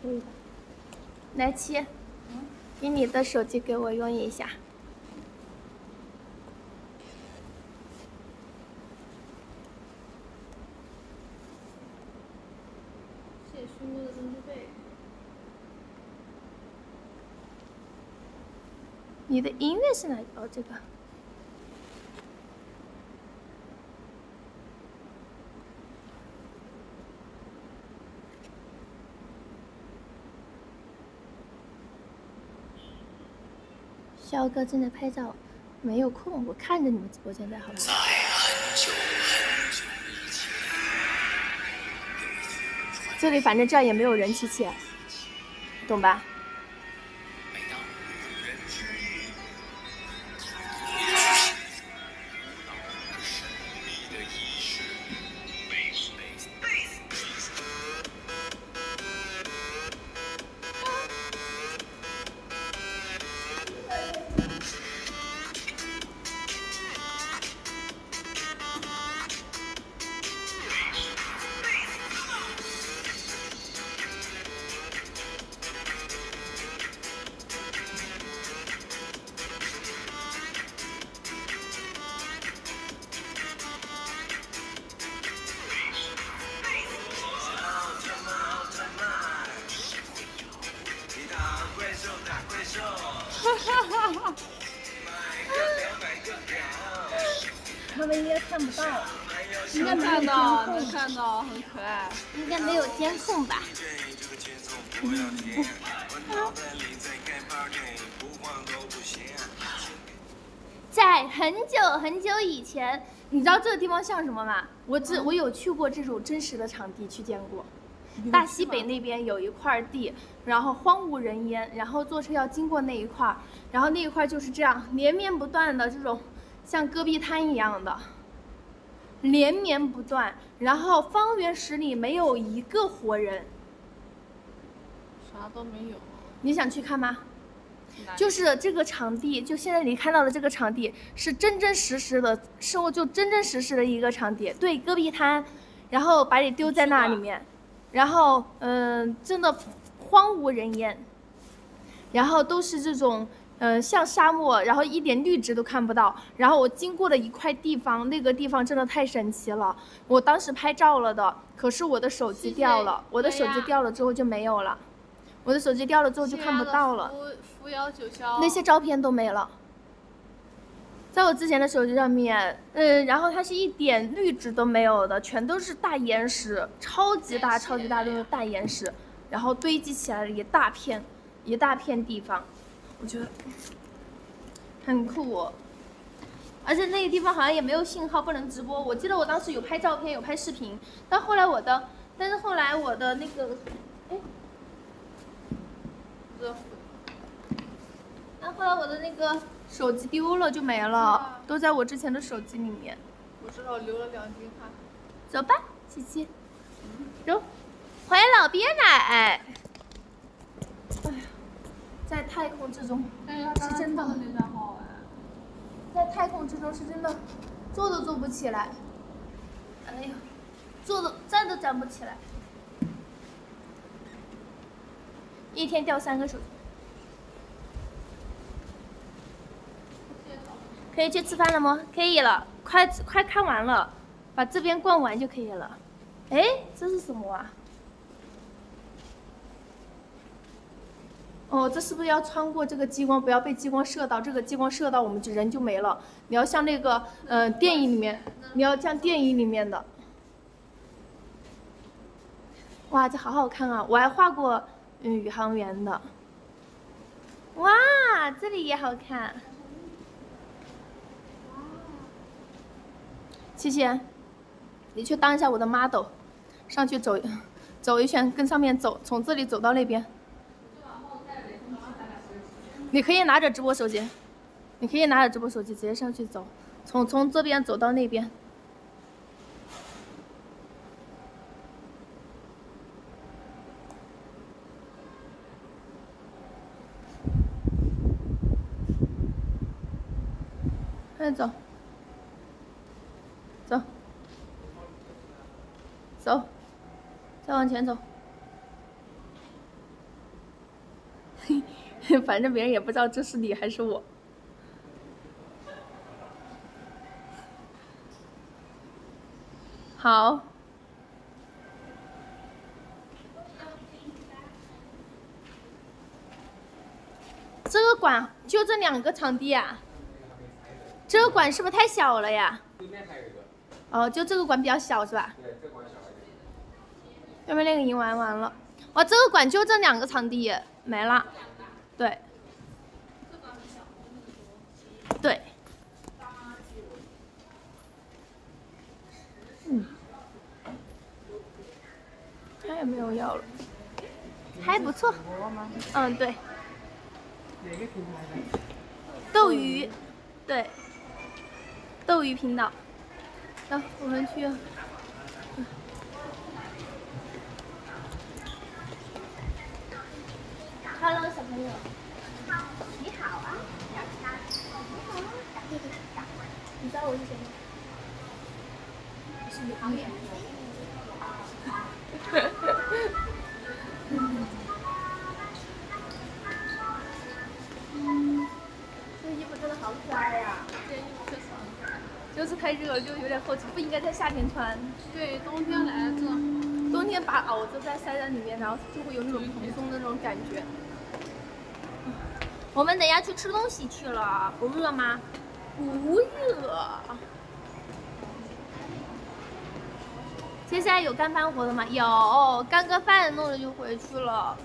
可以的。来七，给你的手机给我用一下。 谢谢勋哥的增值费。 你的音乐是哪个？哦，这个。肖哥正在拍照，没有空，我看着你们直播间在好吗？在很久很久以前，这里反正这儿也没有人气气，懂吧？他们应该看不到，应该看到，能看到，很可爱。 应该没有监控吧？在很久很久以前，你知道这个地方像什么吗？我有去过这种真实的场地去见过。大西北那边有一块地，然后荒无人烟，然后坐车要经过那一块，然后那一块就是这样连绵不断的这种像戈壁滩一样的，连绵不断，然后方圆10里没有一个活人， 啥都没有。 你想去看吗？就是这个场地，就现在你看到的这个场地是真真实实的，就真真实实的一个场地，对，戈壁滩，然后把你丢在那里面。然后，真的荒无人烟，然后都是这种，像沙漠，然后一点绿植都看不到。然后我经过的一块地方，那个地方真的太神奇了。我当时拍照了的，可是我的手机掉了，我的手机掉了之后就没有了，我的手机掉了之后就看不到了， 扶摇九霄， 那些照片都没了。在我之前的手机上面，然后它是一点绿植都没有的，全都是大岩石，超级大超级大的大岩石，然后堆积起来了一大片地方，我觉得很酷哦。而且那个地方好像也没有信号，不能直播。我记得我当时有拍照片，有拍视频，但后来我的那个，哎，但后来我的那个手机丢了就没了，都在我之前的手机里面。 我至少留了2句话。 走吧，七七，走，回老边来。哎呀，在太空之中是真的，在太空之中是真的，坐都坐不起来。哎呀，站都站不起来，一天掉3个手机。可以去吃饭了吗？可以了，快看完了，把这边逛完就可以了。哎，这是什么啊？哦，这是不是要穿过这个激光？不要被激光射到，这个激光射到我们人就没了。你要像那个电影里面，你要像电影里面的。哇，这好好看啊！我还画过宇航员的。哇，这里也好看。七七，你去当一下我的 model， 上去走一圈，跟上面走，从这里走到那边。你可以拿着直播手机，直接上去走，从这边走到那边。快走。走，再往前走。 反正别人也不知道这是你还是我。好。这个馆就这2个场地啊？这个馆是不是太小了呀？ 对面还有一个。 哦，就这个馆比较小是吧？ 对，这馆小一点。 要不然那个已经玩完了。哇，这个馆就这2个场地没了。对。对。他也没有要了，还不错。嗯，对。 哪个平台的？ 斗鱼，对。斗鱼频道。走，我们去。Hello， 小朋友。你好啊。你好啊。你知道我是谁吗？是你导演。这衣服真的好可爱呀！ 这件衣服确实很可爱。 就是太热了，就有点厚，不应该在夏天穿。 对，冬天来了正好。 冬天把袄子再塞在里面，然后就会有那种蓬松的那种感觉。我们等一下去吃东西去了，不饿吗？不饿。接下来有干饭活的吗？有，干个饭弄着就回去了。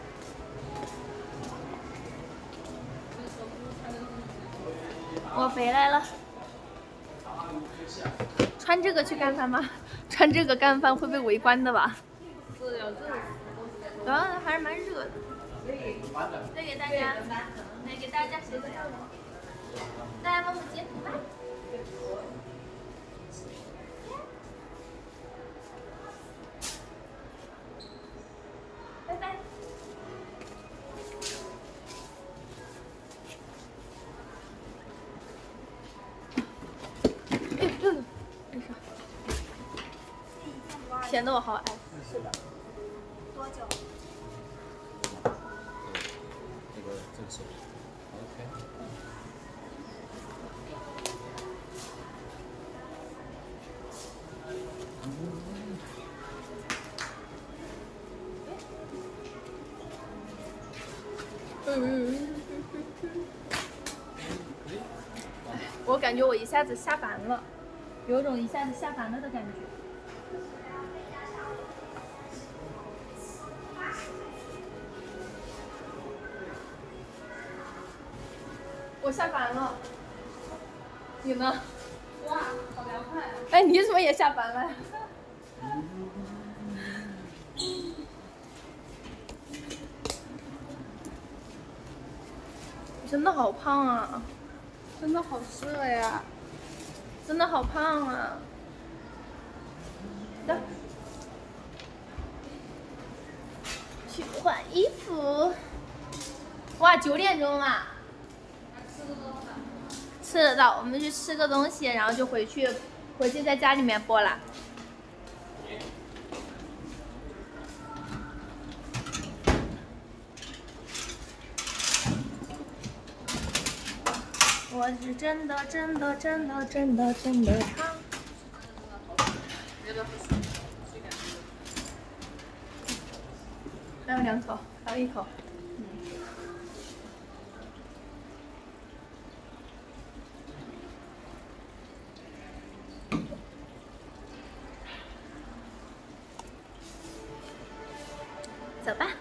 我回来了。穿这个去干饭吗？穿这个干饭会被围观的吧？ 是要热死。 然后还是蛮热的。再给大家，来给大家写个照。大家帮我截图吧。拜拜。显得我好矮。是的。多久？ 这个正手 ，OK。 我感觉我一下子下凡了，有种一下子下凡了的感觉。我下凡了，你呢？ 哇，好凉快啊！ 哎，你怎么也下凡了？真的好胖啊！ 真的好热呀！ 真的好胖啊！走，去换衣服。哇，9点钟了。吃得到，我们去吃个东西，然后就回去在家里面播了。我是真的胖。还有2口，还有1口。走吧。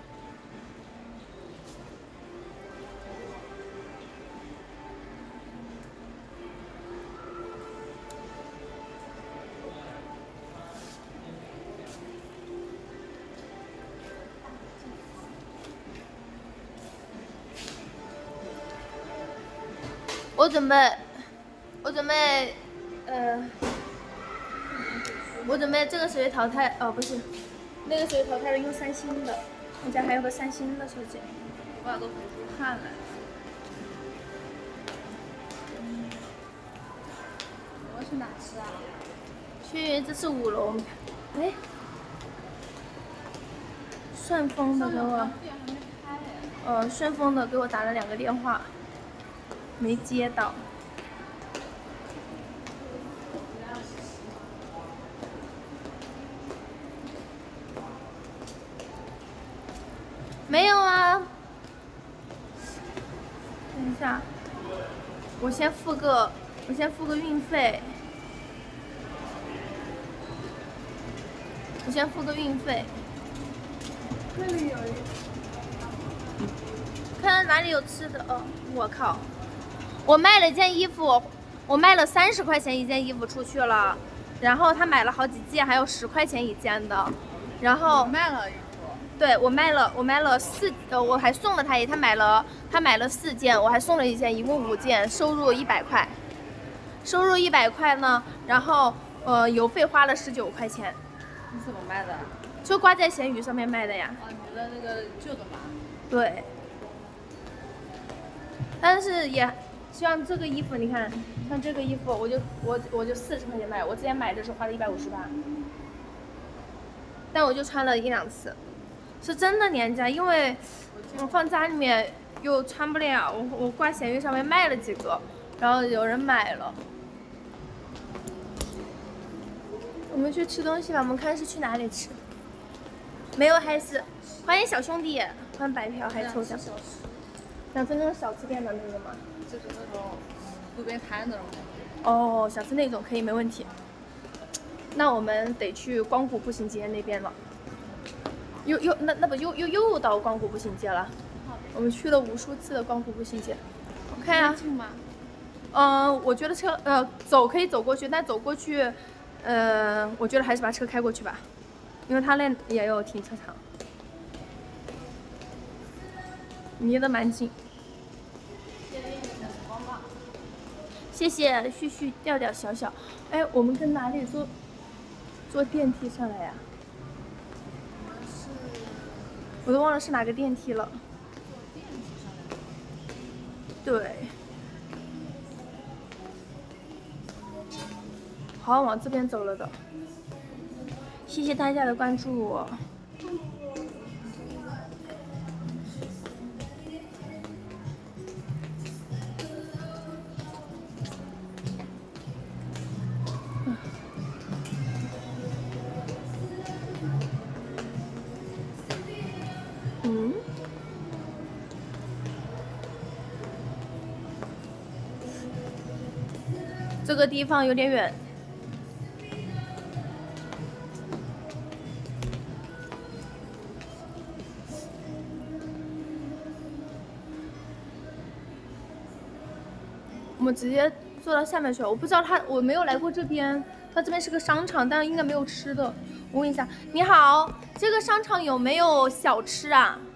我准备这个属于淘汰，哦不是，那个属于淘汰了，用3星的，我家还有个3星的手机， 我俩都流出汗来。我要去哪吃啊？ 这是5楼，哎，顺丰的给我。 店还没开哎。 顺丰的给我打了2个电话，没接到。没有啊，等一下，我先付个运费。我先付个运费。 这里有一， 看看哪里有吃的哦。我靠，我卖了一件衣服，我卖了30块钱一件衣服出去了，然后他买了好几件，还有10块钱一件的，然后卖了衣服。 对我卖了4，我还送了他他买了4件，我还送了1件，一共5件，收入100块。收入100块呢，然后邮费花了19块钱。 你怎么卖的？ 就挂在闲鱼上面卖的呀。 啊，你的那个旧的码。 对。但是也像这个衣服，你看，像这个衣服，我就40块钱卖，我之前买的时候花了158，但我就穿了1、2次，是真的廉价，因为我放家里面又穿不了，我挂闲鱼上面卖了几个，然后有人买了。我们去吃东西吧，我们看是去哪里吃？没有，还是欢迎小兄弟，换白嫖还抽奖。想吃那种小吃店的那个吗？ 就是那种路边摊那种。 哦，想吃那种可以，没问题。那我们得去光谷步行街那边了。那不又到光谷步行街了？我们去了无数次的光谷步行街。我看呀。 近吗？ 我觉得走可以走过去，但走过去。我觉得还是把车开过去吧，因为它那也有停车场，离得蛮近。谢谢旭旭调调小小。哎，我们跟哪里坐电梯上来呀？我都忘了是哪个电梯了。对。好像往这边走了的，谢谢大家的关注。这个地方有点远。我们直接坐到下面去了。我不知道我没有来过这边，它这边是个商场，但是应该没有吃的。我问一下，你好，这个商场有没有小吃啊？